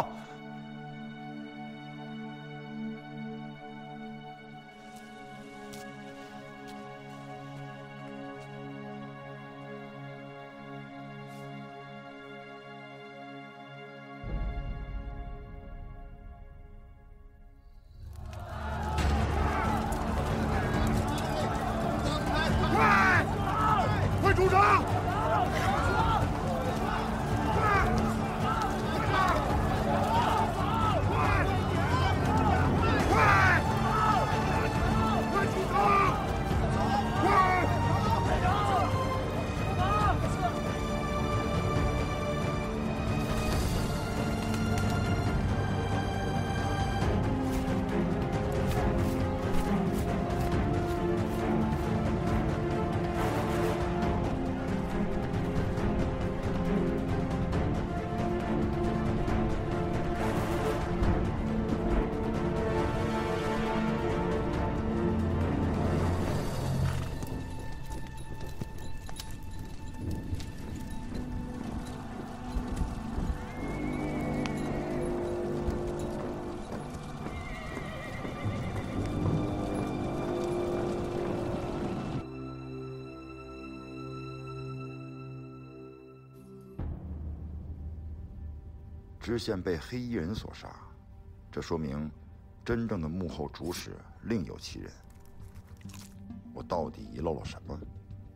知县被黑衣人所杀，这说明真正的幕后主使另有其人。我到底遗漏了什么？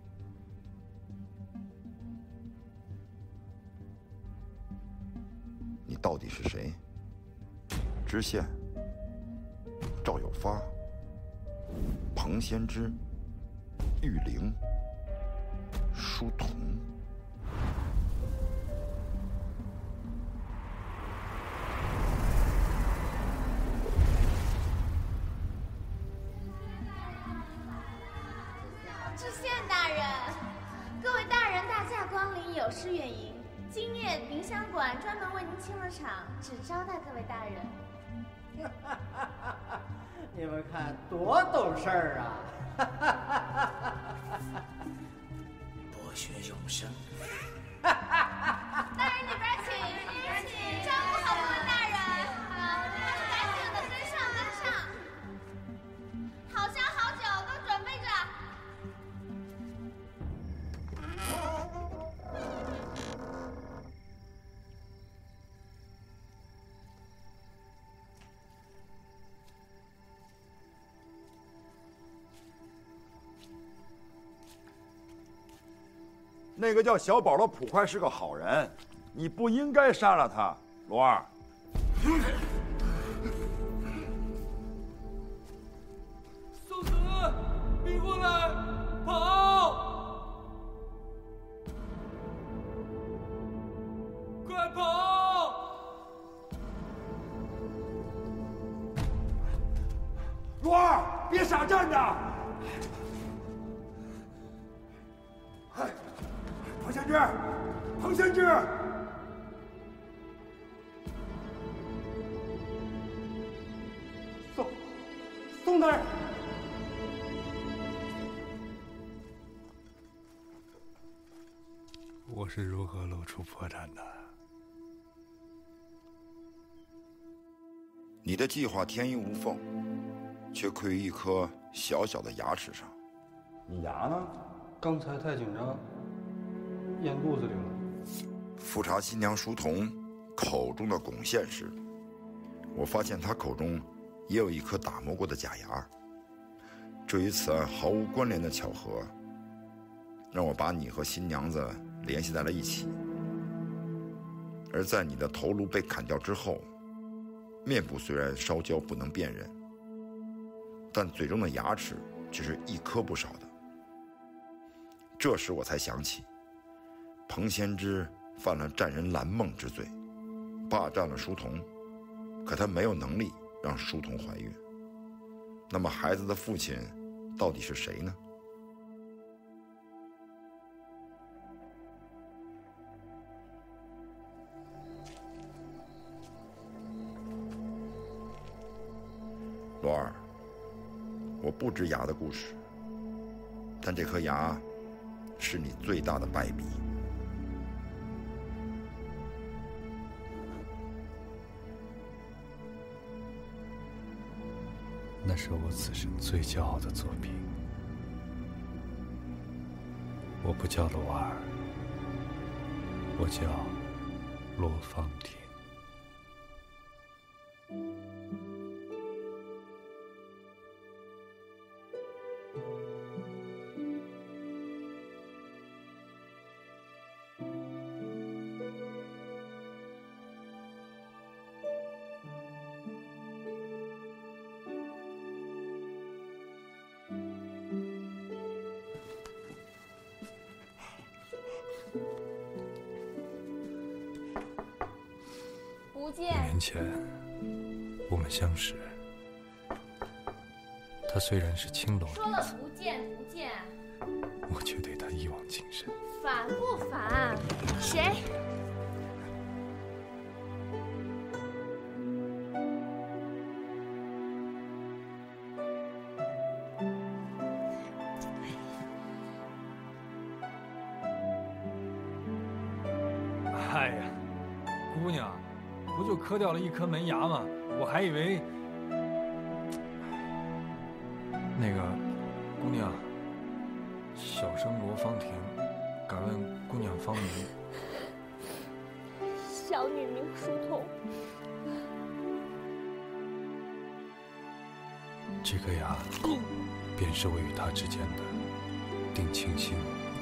你到底是谁？知县、赵有发、彭先知、玉玲、书童。 知县大人，各位大人大驾光临，有失远迎。今夜明香馆专门为您清了场，只招待各位大人。 你们看多懂事儿啊！ 博学永生。 大人里边请，里边请，招呼好各位大人，赶紧的跟上跟上。好香好酒都准备着。 那个叫小宝的捕快是个好人，你不应该杀了他，罗二。 宋子，别过来，跑！快跑！ 罗二，别傻站着！彭先知，彭先知，宋宋大人， 我是如何露出破绽的？ 你的计划天衣无缝，却亏于一颗小小的牙齿上。 你牙呢？刚才太紧张。咽肚子里了。 复查新娘书童口中的汞线时，我发现他口中也有一颗打磨过的假牙。这与此案毫无关联的巧合，让我把你和新娘子联系在了一起。而在你的头颅被砍掉之后，面部虽然烧焦不能辨认，但嘴中的牙齿却是一颗不少的。这时我才想起。彭先知犯了占人蓝梦之罪，霸占了书童，可他没有能力让书童怀孕。那么孩子的父亲到底是谁呢？罗二，我不知牙的故事，但这颗牙是你最大的败笔。 那是我此生最骄傲的作品。我不叫罗二，我叫罗芳婷。 五年前，我们相识。他虽然是青楼说了不见不见， 我却对他一往情深。 烦不烦？谁？ 哎呀，姑娘。不就磕掉了一颗门牙吗？我还以为……那个姑娘，小生罗芳婷，敢问姑娘芳名？ 小女名书童。 这颗牙，便是我与他之间的定情信。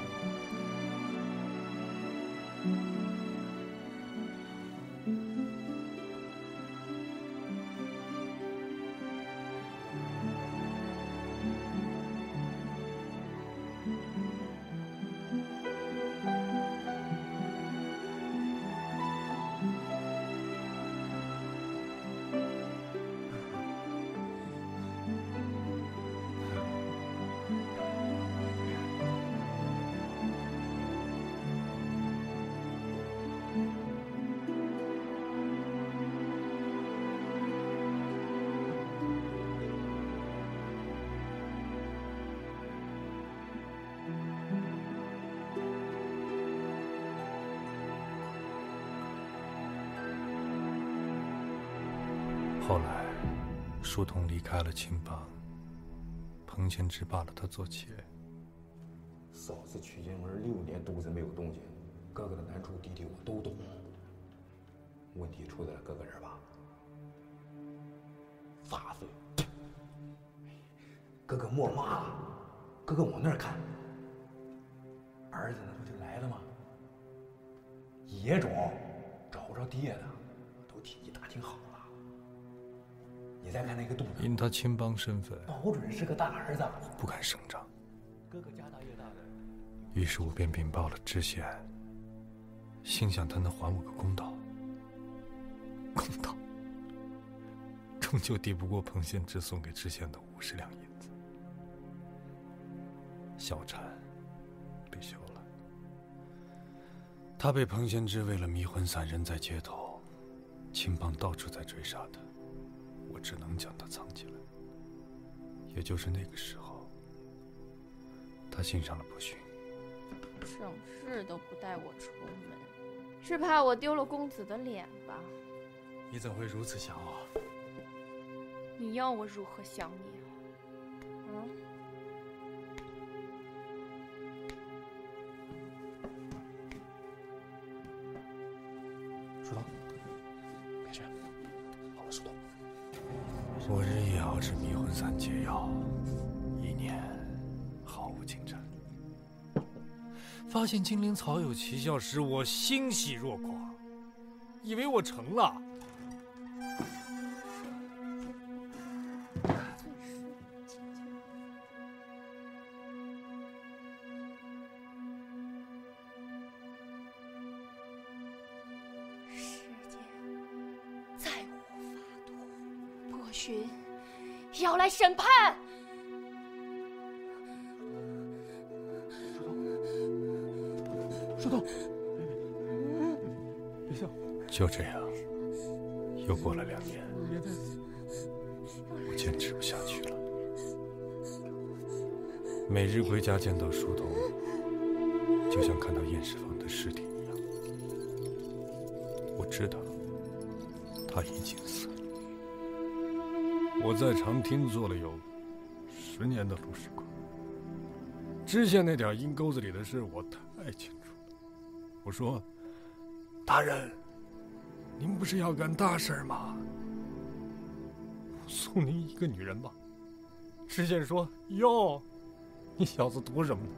后来，书童离开了青帮，彭贤之罢了他做妾。 嫂子娶婴儿六年，肚子没有动静，哥哥的难处弟弟我都懂。问题出在了哥哥这儿吧？八岁，哥哥没妈了，哥哥往那儿看，儿子那不就来了吗？野种，找不着爹的，都替你打听好了。你再看那个肚子， 因他青帮身份， 保准是个大儿子， 不敢声张。 哥哥家大业大的， 于是我便禀报了知县，心想他能还我个公道。公道，终究抵不过彭贤之送给知县的五十两银子。小产被休了，他被彭贤之为了迷魂散扔在街头，青帮到处在追杀他。我只能将他藏起来。也就是那个时候，他信上了不逊。 省事都不带我出门，是怕我丢了公子的脸吧？ 你怎会如此想我？ 你要我如何想你啊？嗯？ 书童，别去，好了，书童。我日夜熬制迷魂散解药，一年毫无进展。发现金陵草有奇效时，我欣喜若狂，以为我成了。 要来审判。 书童，别笑。就这样，又过了两年，我坚持不下去了。每日归家见到书童，就像看到验尸房的尸体一样。我知道他已经死了。我我在长汀做了有十年的路试官，知县那点阴沟子里的事我太清楚了。我说：“大人，您不是要干大事吗？我送您一个女人吧。”知县说：“哟，你小子图什么呢？”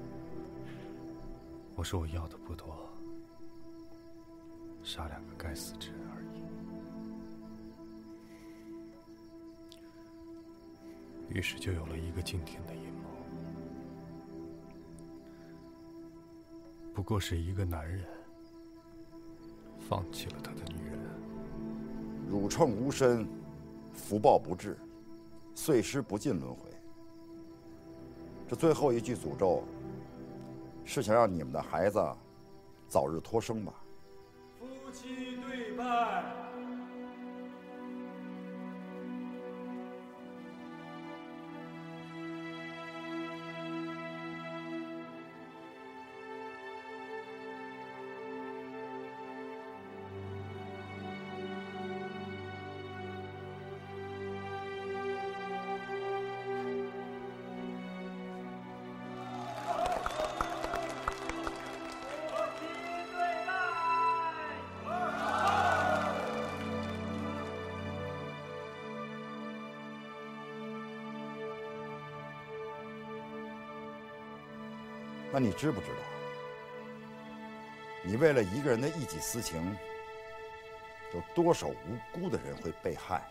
我说：“我要的不多，杀两个该死之人而已。”于是就有了一个惊天的阴谋。不过是一个男人放弃了他的女人。 汝乘无身，福报不至，碎尸不进轮回。这最后一句诅咒，是想让你们的孩子早日脱生吧？ 夫妻对拜。 那你知不知道，你为了一个人的一己私情，有多少无辜的人会被害？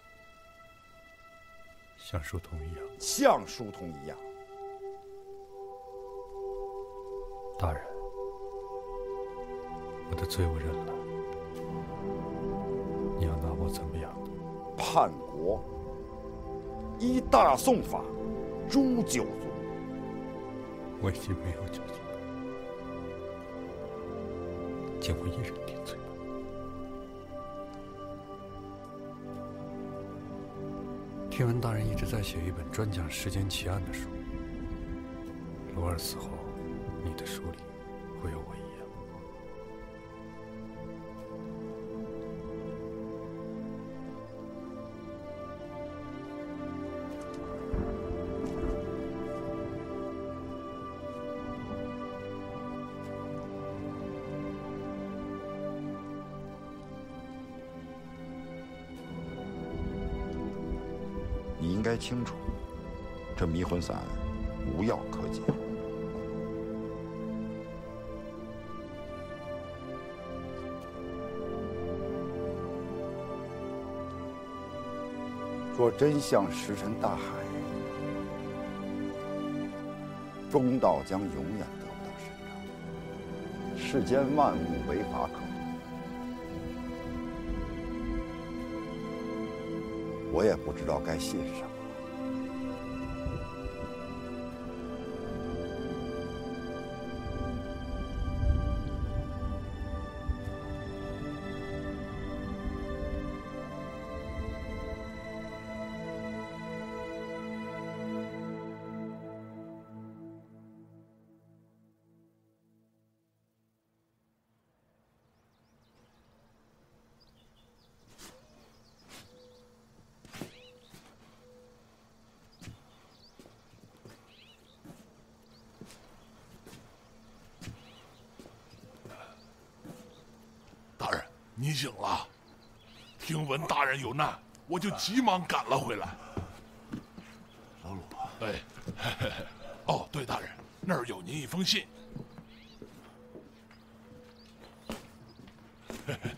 像书童一样。 像书童一样。 大人，我的罪我认了。你要拿我怎么样？ 叛国，依大宋法，诛九族。 我已经没有九族了，见我一人定罪吧。听闻大人一直在写一本专讲世间奇案的书，罗儿死后，你的书里会有我一样。 你应该清楚，这迷魂散无药可解。若真相石沉大海，中道将永远得不到伸张。世间万物违法可度，我也不知道该信什么。 你醒了，听闻大人有难，我就急忙赶了回来。 老鲁， 哎，嘿嘿嘿哦，对，大人，那儿有您一封信。嘿嘿嘿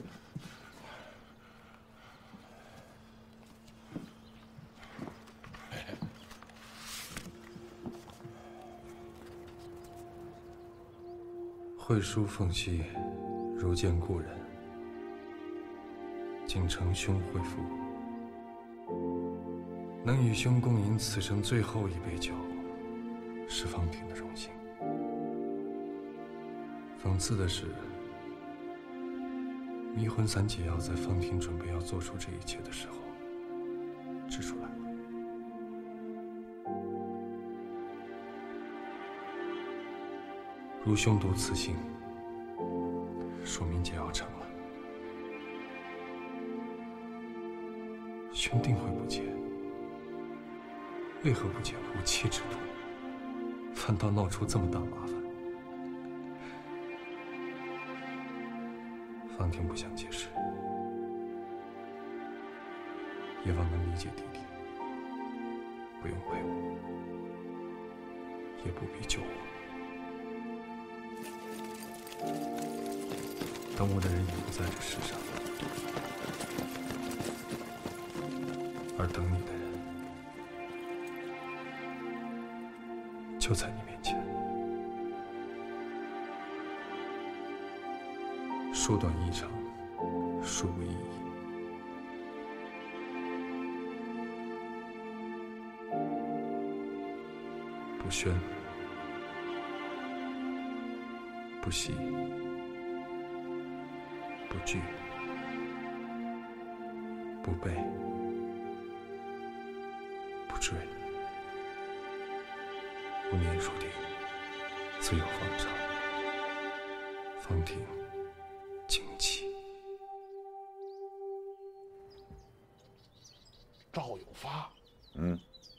会书奉系，如见故人。竟承兄惠父，能与兄共饮此生最后一杯酒，是方婷的荣幸。讽刺的是，迷魂散解药在方婷准备要做出这一切的时候，制出来了。如兄读此信，说明解药成了。兄圈定会不解，为何不解无妻之徒，反倒闹出这么大麻烦？方婷不想解释，叶望能理解弟弟，不用陪我，也不必救我。等我的人已不在这世上，而等你的人就在你面前。说短一长，说无意义。不宣，不喜，不惧，不备，不追。无念入定，自有方丈。方婷，静气。 赵有发， 嗯，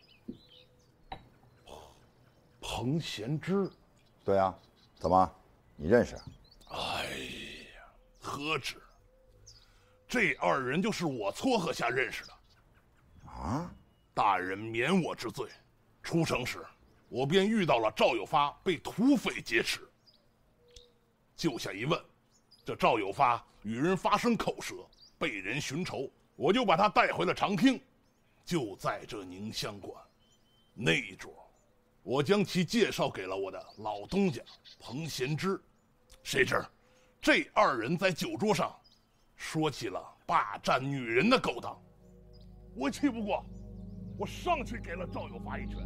彭贤之， 对啊，怎么，你认识？ 哎呀，何止！这二人就是我撮合下认识的。 啊！ 大人免我之罪。出城时，我便遇到了赵有发被土匪劫持。就下一问，这赵有发与人发生口舌，被人寻仇，我就把他带回了长汀，就在这宁乡馆。那一桌，我将其介绍给了我的老东家彭贤之。谁知，这二人在酒桌上说起了霸占女人的勾当。我气不过，我上去给了赵有发一拳。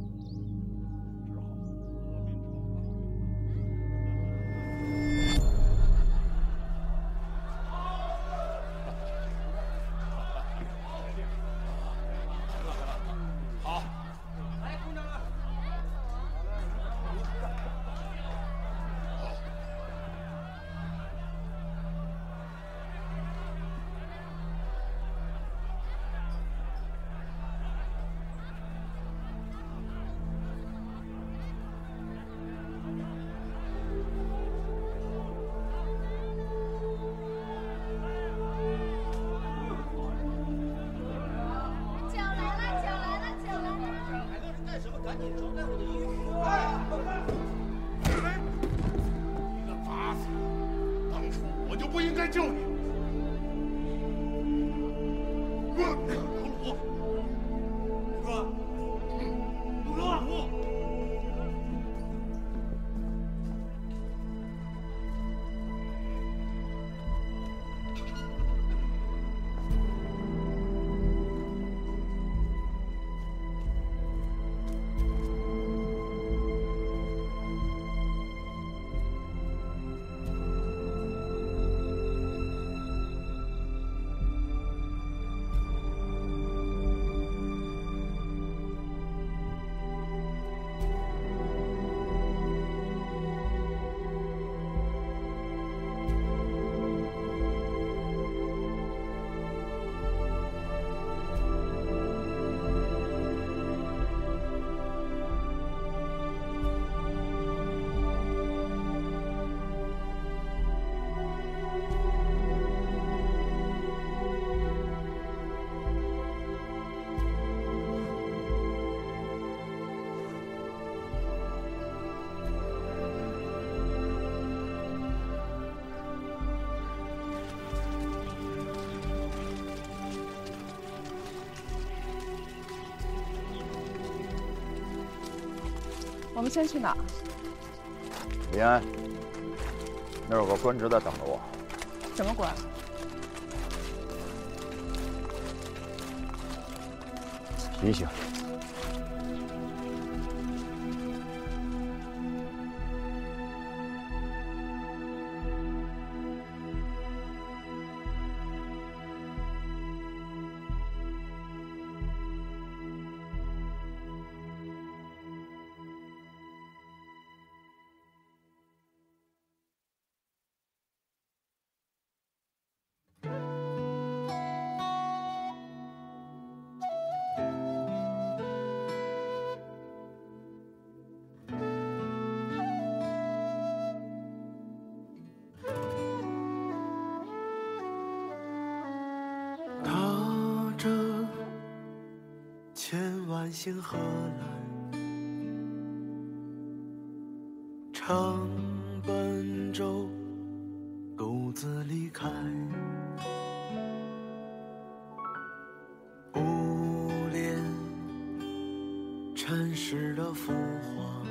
我们先去哪儿？ 林安，那儿有个官职在等着我。 什么官？ 提醒。 满心荷兰，乘奔舟独自离开，无恋尘世的浮华，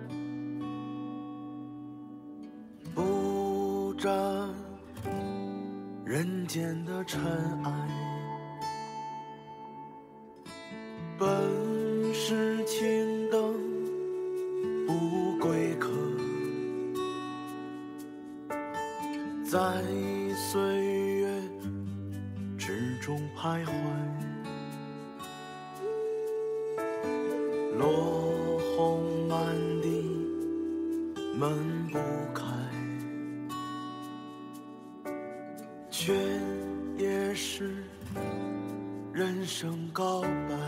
不沾人间的尘埃。本是青灯不归客，在岁月之中徘徊，落红满地门不开，却也是人生告白。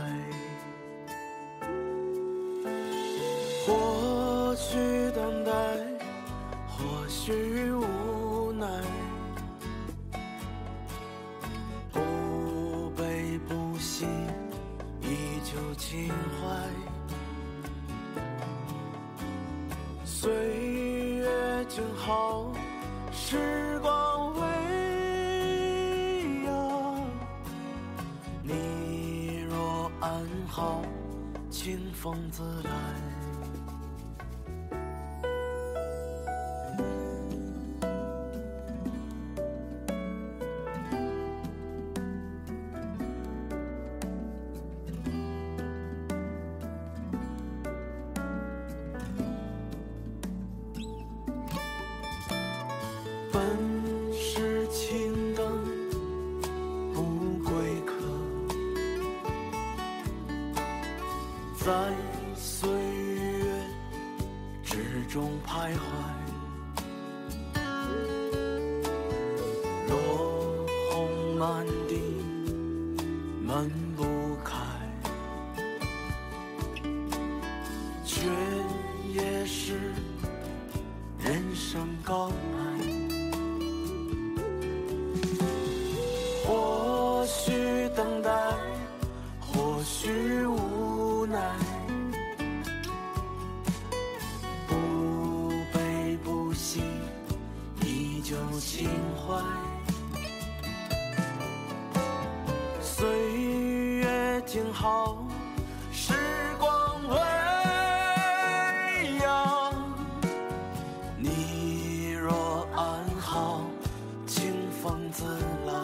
或许等待，或许无奈，不悲不喜，依旧情怀。岁月静好，时光微扬。你若安好，清风自来。本是青灯不归客，在岁月之中徘徊，落红满地门不开，却也是人生告白。或许等待，或许无奈，不悲不喜，依旧情怀。岁月静好，时光微扬。你若安好，清风自来。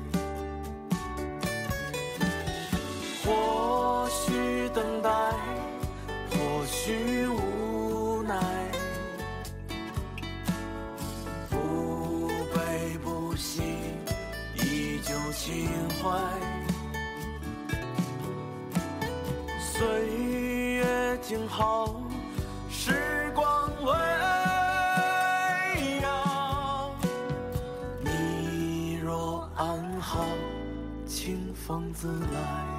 或许等待，或许无奈，不悲不喜，依旧情怀。岁月静好，时光微扬。你若安好，清风自来。